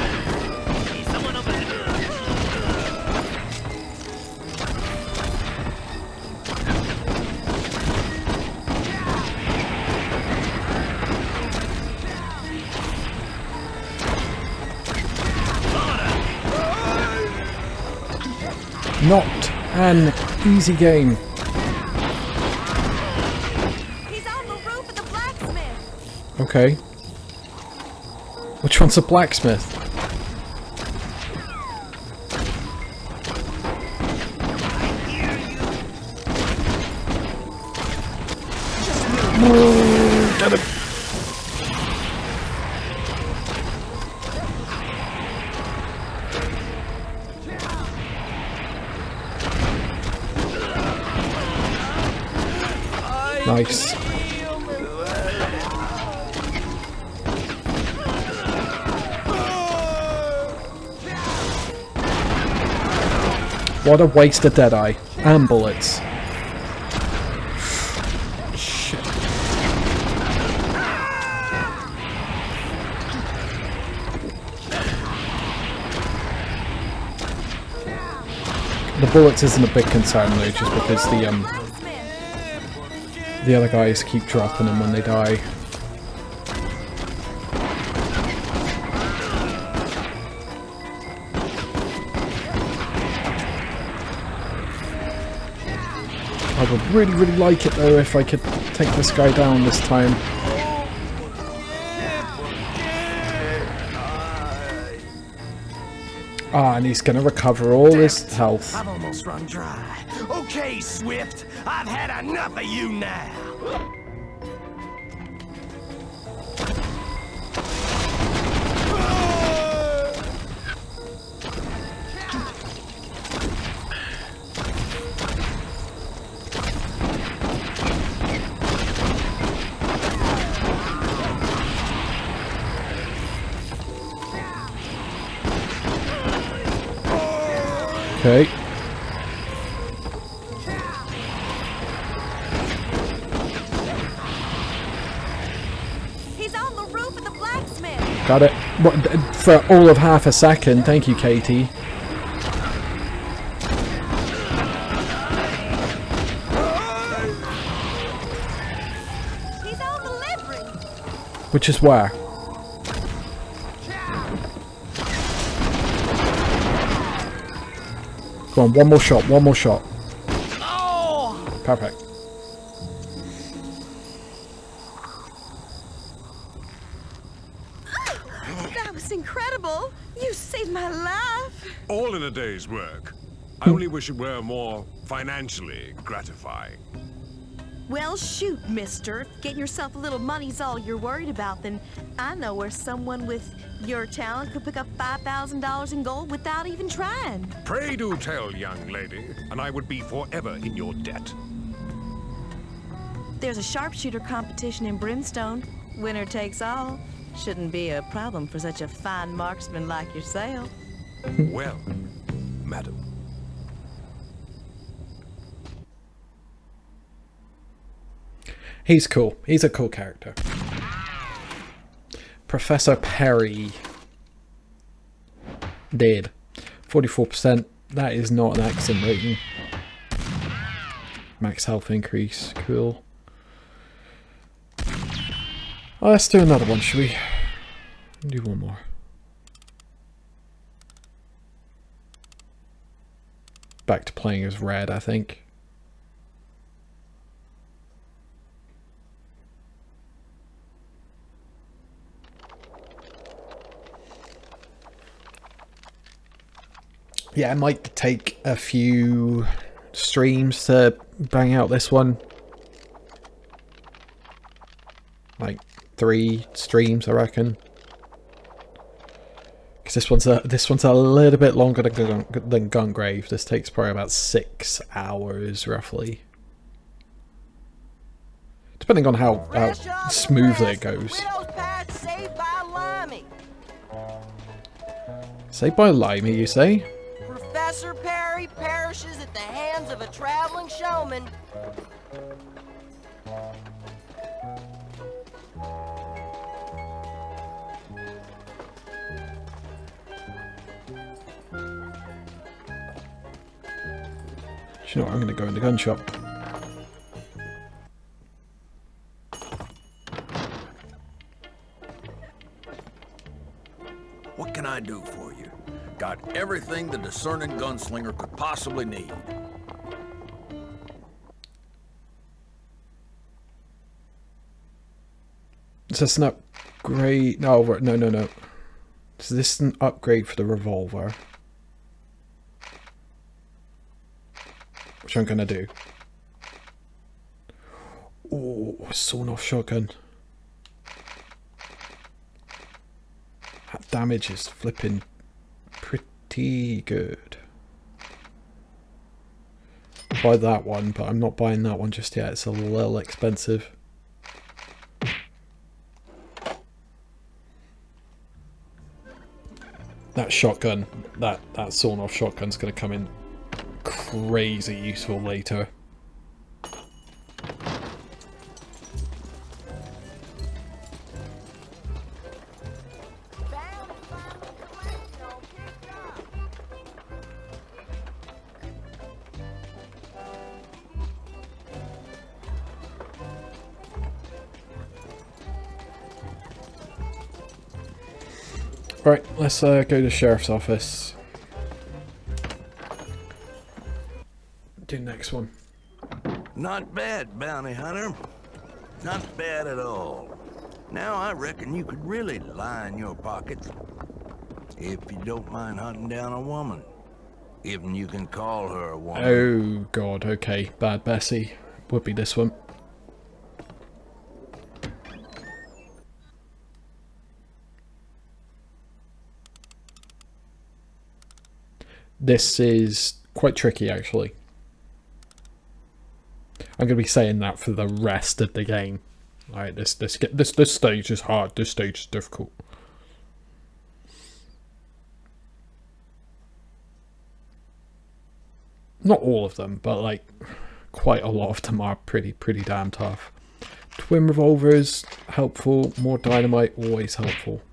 Not an easy game. He's on the roof of the blacksmith. Okay. Which one's a blacksmith? Get him. Nice. What a waste of Deadeye and bullets. Shit. The bullets isn't a big concern though, just because the other guys keep dropping them when they die. I would really, really like it though if I could take this guy down this time. Ah, and he's gonna recover all his health. I've almost run dry. Okay, Swift, I've had enough of you now. Okay. He's on the roof of the blacksmith. Got it. What, for all of half a second. Thank you, Katie. He's on the livery. Which is where? Go on, one more shot, one more shot. Oh! Perfect. That was incredible. You saved my life. All in a day's work. I only wish it were more financially gratifying. Well, shoot, mister. Getting yourself a little money's all you're worried about, then I know where someone with your talent could pick up $5,000 in gold without even trying. Pray do tell, young lady, and I would be forever in your debt. There's a sharpshooter competition in Brimstone. Winner takes all. Shouldn't be a problem for such a fine marksman like yourself. Well, madam. He's cool. He's a cool character. Professor Perry. Dead. 44%. That is not an excellent rating. Max health increase. Cool. Oh, let's do another one, should we? Do one more. Back to playing as Red, I think. Yeah, it might take a few streams to bang out this one. Like 3 streams, I reckon. Because this one's a little bit longer than Gungrave. This takes probably about 6 hours, roughly. Depending on how smoothly it goes. Saved by Limey, you say? Professor Perry perishes at the hands of a traveling showman. You know what, I'm going to go in the gun shop. What can I do for you? Got everything the discerning gunslinger could possibly need. Is this an upgrade? No, no. Is this an upgrade for the revolver? Which I'm gonna do. Oh, sawn-off shotgun. That damage is flipping pretty good. Buy that one, but I'm not buying that one just yet. It's a little expensive. That shotgun, that sawn-off shotgun's gonna come in crazy useful later. Right, let's go to the sheriff's office. Do next one. Not bad, bounty hunter. Not bad at all. Now I reckon you could really line your pockets. If you don't mind hunting down a woman. If you can call her a woman. Oh god, okay. Bad Bessie. Would be this one. This is quite tricky, actually. I'm going to be saying that for the rest of the game. Alright, this stage is hard. This stage is difficult. Not all of them, but like quite a lot of them are pretty damn tough. Twin revolvers, helpful. More dynamite, always helpful.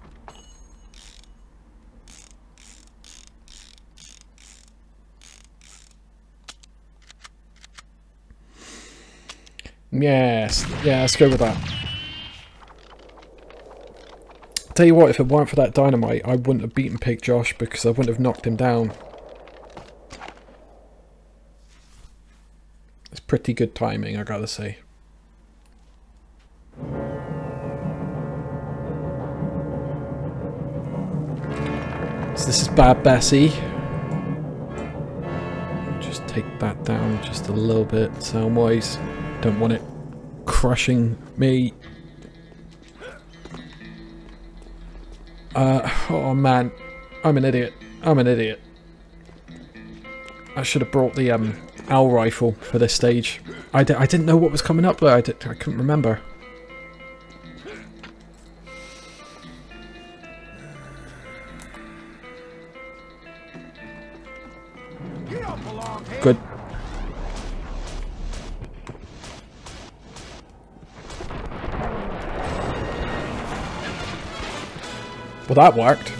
Yes, yeah, let's go with that. Tell you what, if it weren't for that dynamite, I wouldn't have beaten Pig Josh because I wouldn't have knocked him down. It's pretty good timing, I gotta say. So this is Bad Bessie. Just take that down just a little bit sound-wise. Don't want it crushing me. Oh man, I'm an idiot. I'm an idiot. I should have brought the owl rifle for this stage. I didn't know what was coming up though. I couldn't remember. Good. Well, that worked.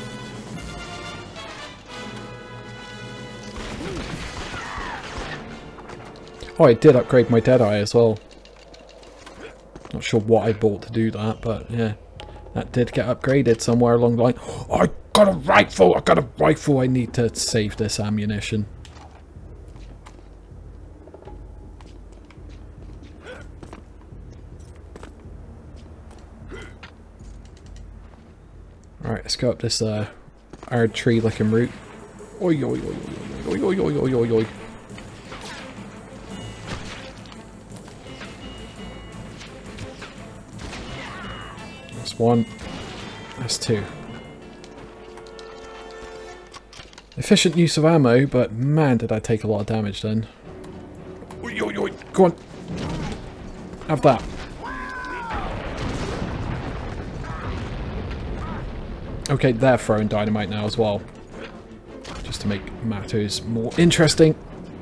Oh, I did upgrade my Deadeye as well. Not sure what I bought to do that, but yeah. That did get upgraded somewhere along the line. Oh, I got a rifle! I got a rifle! I need to save this ammunition. Alright, let's go up this hard tree looking route. Oi, oi, oi, oi, oi, oi, oi, oi, oi, oi. That's one. That's two. Efficient use of ammo, but man did I take a lot of damage then. Oi, oi, oi. Go on. Have that. Okay, they're throwing dynamite now as well. Just to make matters more interesting.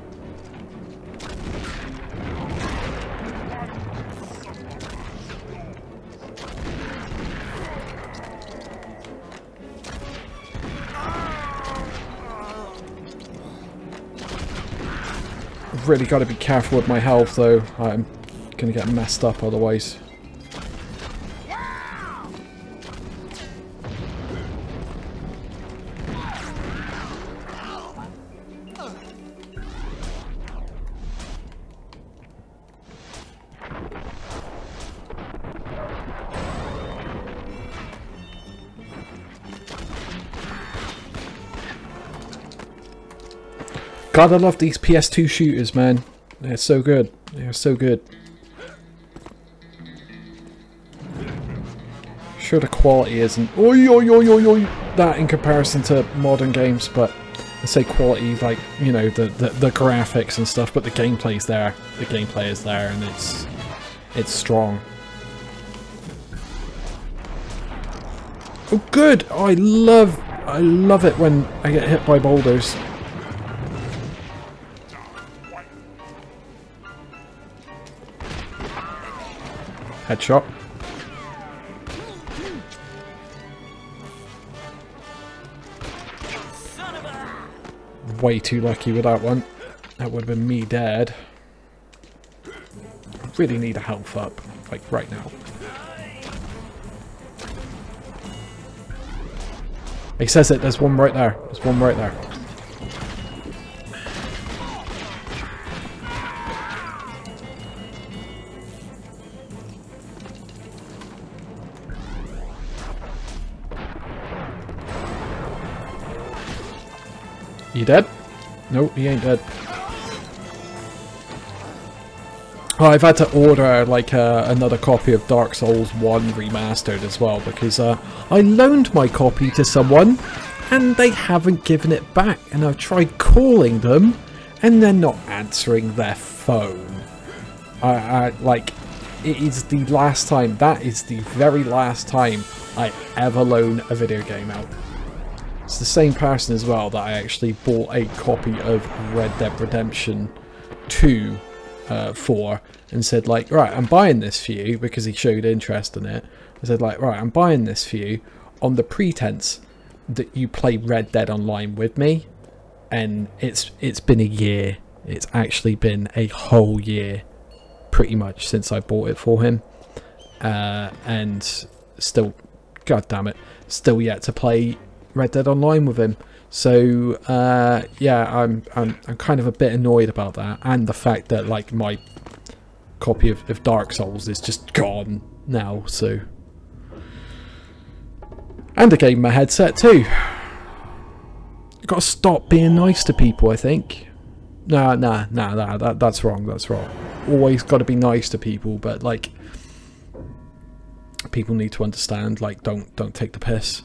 I've really got to be careful with my health though. I'm going to get messed up otherwise. God, I love these PS2 shooters, man. They're so good. They're so good. Sure, the quality isn't that in comparison to modern games, but I say quality like, you know, the graphics and stuff, but the gameplay's there. The gameplay is there, and it's strong. Oh, good. Oh, I love it when I get hit by boulders. Headshot. Way too lucky with that one. That would have been me dead. I really need a health up, like right now. He says it, there's one right there. There's one right there. You dead? No, he ain't dead. Oh, I've had to order like another copy of Dark Souls 1 Remastered as well, because I loaned my copy to someone and they haven't given it back, and I've tried calling them and they're not answering their phone. Like, it is the last time, that is the very last time I ever loan a video game out. It's the same person as well that I actually bought a copy of Red Dead Redemption 2 for, and said like, right, I'm buying this for you, because he showed interest in it. I said like, right, I'm buying this for you on the pretense that you play Red Dead Online with me, and it's been a year. It's actually been a whole year pretty much since I bought it for him, and still, god damn it, still yet to play Red Dead Online with him. So yeah, I'm kind of a bit annoyed about that, and the fact that like my copy of Dark Souls is just gone now. So, and I gave him a headset too. Got to stop being nice to people, I think. Nah, that's wrong. That's wrong. Always got to be nice to people, but like, people need to understand. Like, don't take the piss.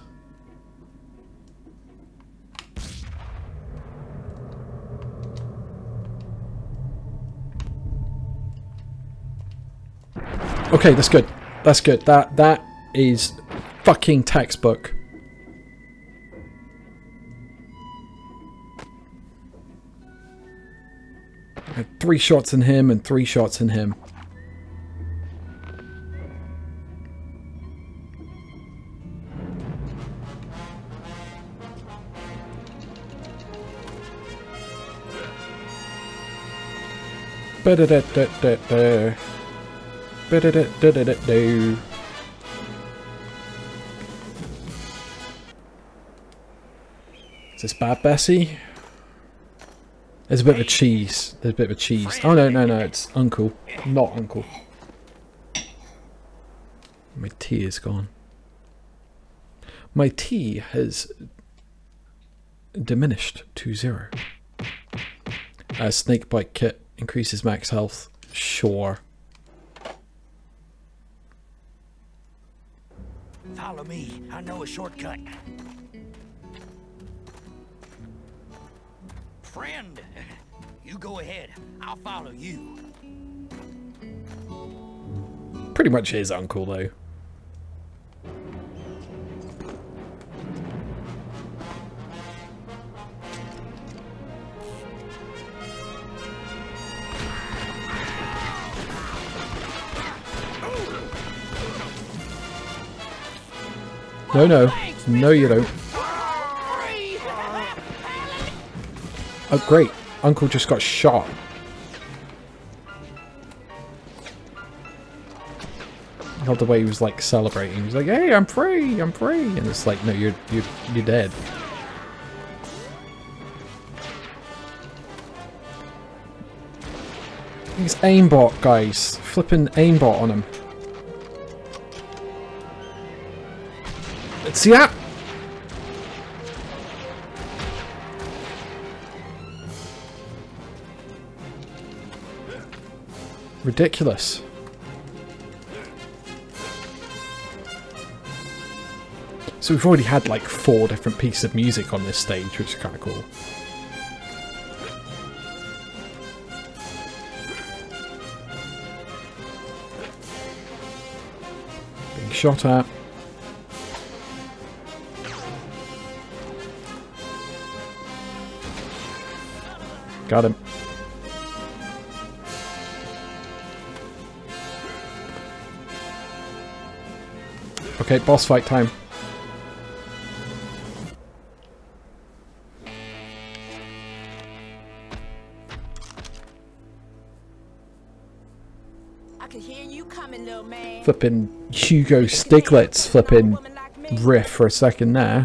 Okay, that's good. That's good. That is fucking textbook. I had 3 shots in him and 3 shots in him. Ba-da-da-da-da-da. Ba-da-da-da-da-da. Is this bad, Bessie? There's a bit of a cheese. There's a bit of a cheese. Oh no, no, no, it's Uncle. Not Uncle. My tea is gone. My tea has diminished to 0. Snake bite kit increases max health. Sure. Follow me. I know a shortcut. Friend, you go ahead. I'll follow you. Pretty much his uncle, though. No, no. No, you don't. Oh, great. Uncle just got shot. I love the way he was, like, celebrating. He's like, hey, I'm free, I'm free. And it's like, no, you're dead. He's aimbot, guys. Flipping aimbot on him. See that? Ridiculous. So we've already had like 4 different pieces of music on this stage, which is kind of cool. Being shot at. Got him. Okay, boss fight time. I can hear you coming, little man. Flipping Hugo Stiglitz flipping riff for a second there.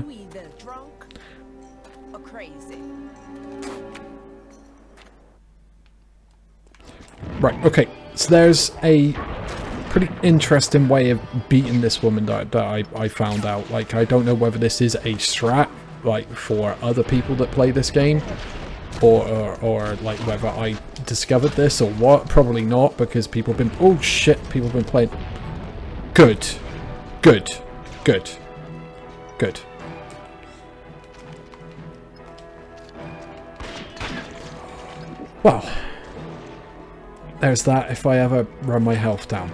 Right, okay, so there's a pretty interesting way of beating this woman that I found out. Like, I don't know whether this is a strat, like, for other people that play this game, or like, whether I discovered this or what. Probably not, because people have been... Oh, shit, people have been playing... Good. Good. Good. Good. Well... There's that if I ever run my health down.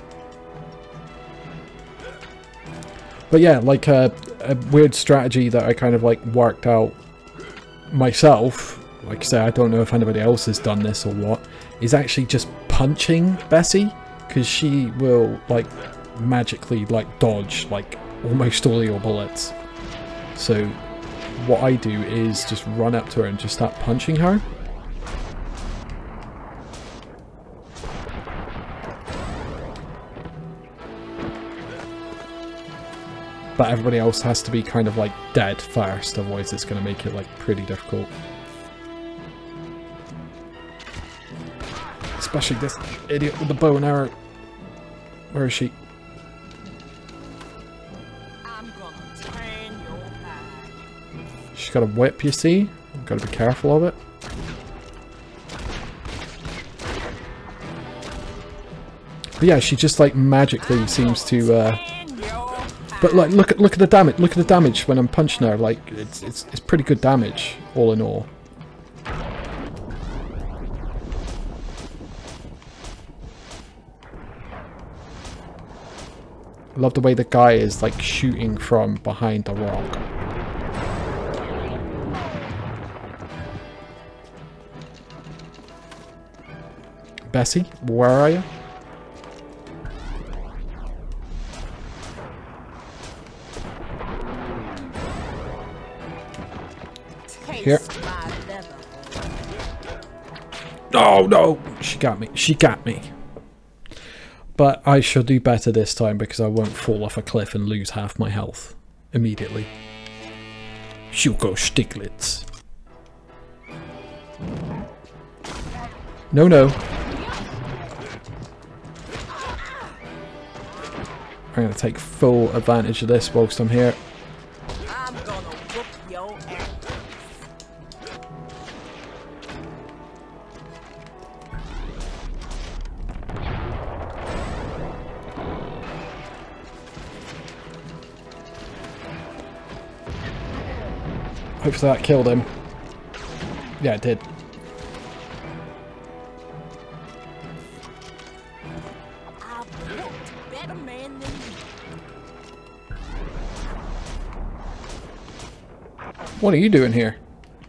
But yeah, like a weird strategy that I kind of like worked out myself, like I say, I don't know if anybody else has done this or what, is actually just punching Bessie, because she will like magically like dodge like almost all your bullets. So what I do is just run up to her and just start punching her. But everybody else has to be kind of like dead first, otherwise it's going to make it like pretty difficult. Especially this idiot with the bow and arrow. Where is she? She's got a whip, you see? Got to be careful of it. But yeah, she just like magically seems to but like, look at the damage. Look at the damage when I'm punching her. Like, it's pretty good damage, all in all. I love the way the guy is like shooting from behind the rock. Bessie, where are you? Here. Oh no! She got me. She got me. But I shall do better this time because I won't fall off a cliff and lose half my health immediately. Hugo Stiglitz. No, no. I'm going to take full advantage of this whilst I'm here. I'm gonna whoop your ass. Hopefully that killed him. Yeah, it did. What are you doing here?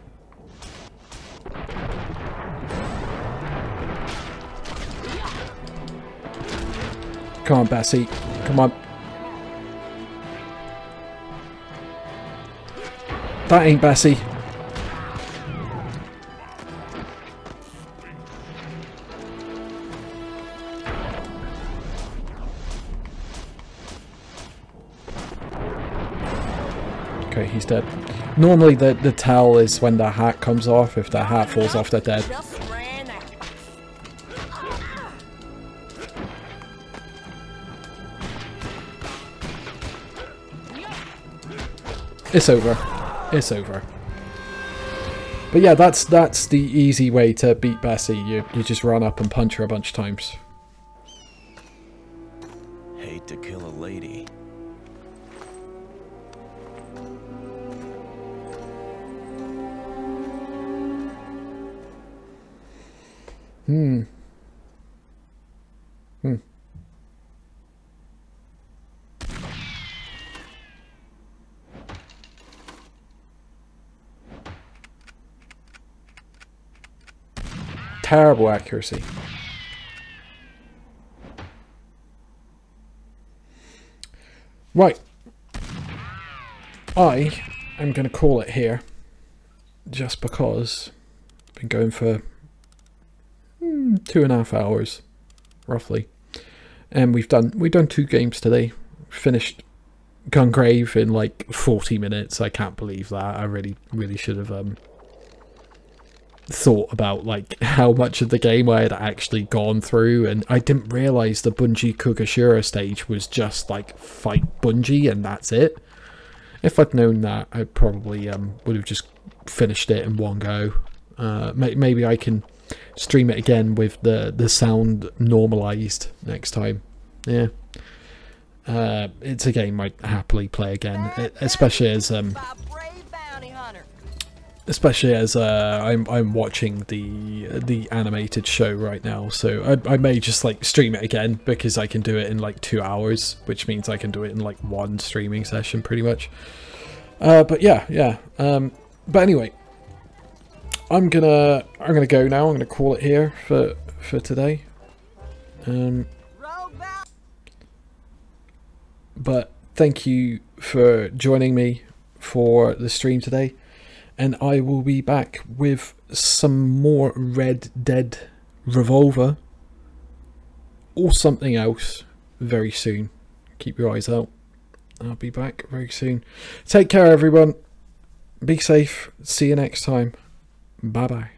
Come on, Bessie. Come on. That ain't Bessie. Okay, he's dead. Normally the tell is when the hat comes off. If the hat falls off, they're dead. It's over. It's over. But yeah, that's the easy way to beat Bessie. You just run up and punch her a bunch of times. Hate to kill a lady. Hmm. Terrible accuracy. Right. I am going to call it here. Just because I've been going for 2.5 hours, roughly. And we've done 2 games today. Finished Gungrave in like 40 minutes. I can't believe that. I really should have thought about like how much of the game I had actually gone through, and I didn't realize the Bungie Kugashira stage was just like fight Bungie and that's it. If I'd known that, I probably would have just finished it in one go. Maybe I can stream it again with the sound normalized next time. Yeah. It's a game I'd happily play again, especially as I'm watching the animated show right now, so I may just like stream it again because I can do it in like 2 hours, which means I can do it in like 1 streaming session pretty much. But yeah. But anyway, I'm gonna go now. I'm gonna call it here for today. But thank you for joining me for the stream today. And I will be back with some more Red Dead Revolver or something else very soon. Keep your eyes out. I'll be back very soon. Take care, everyone. Be safe. See you next time. Bye-bye.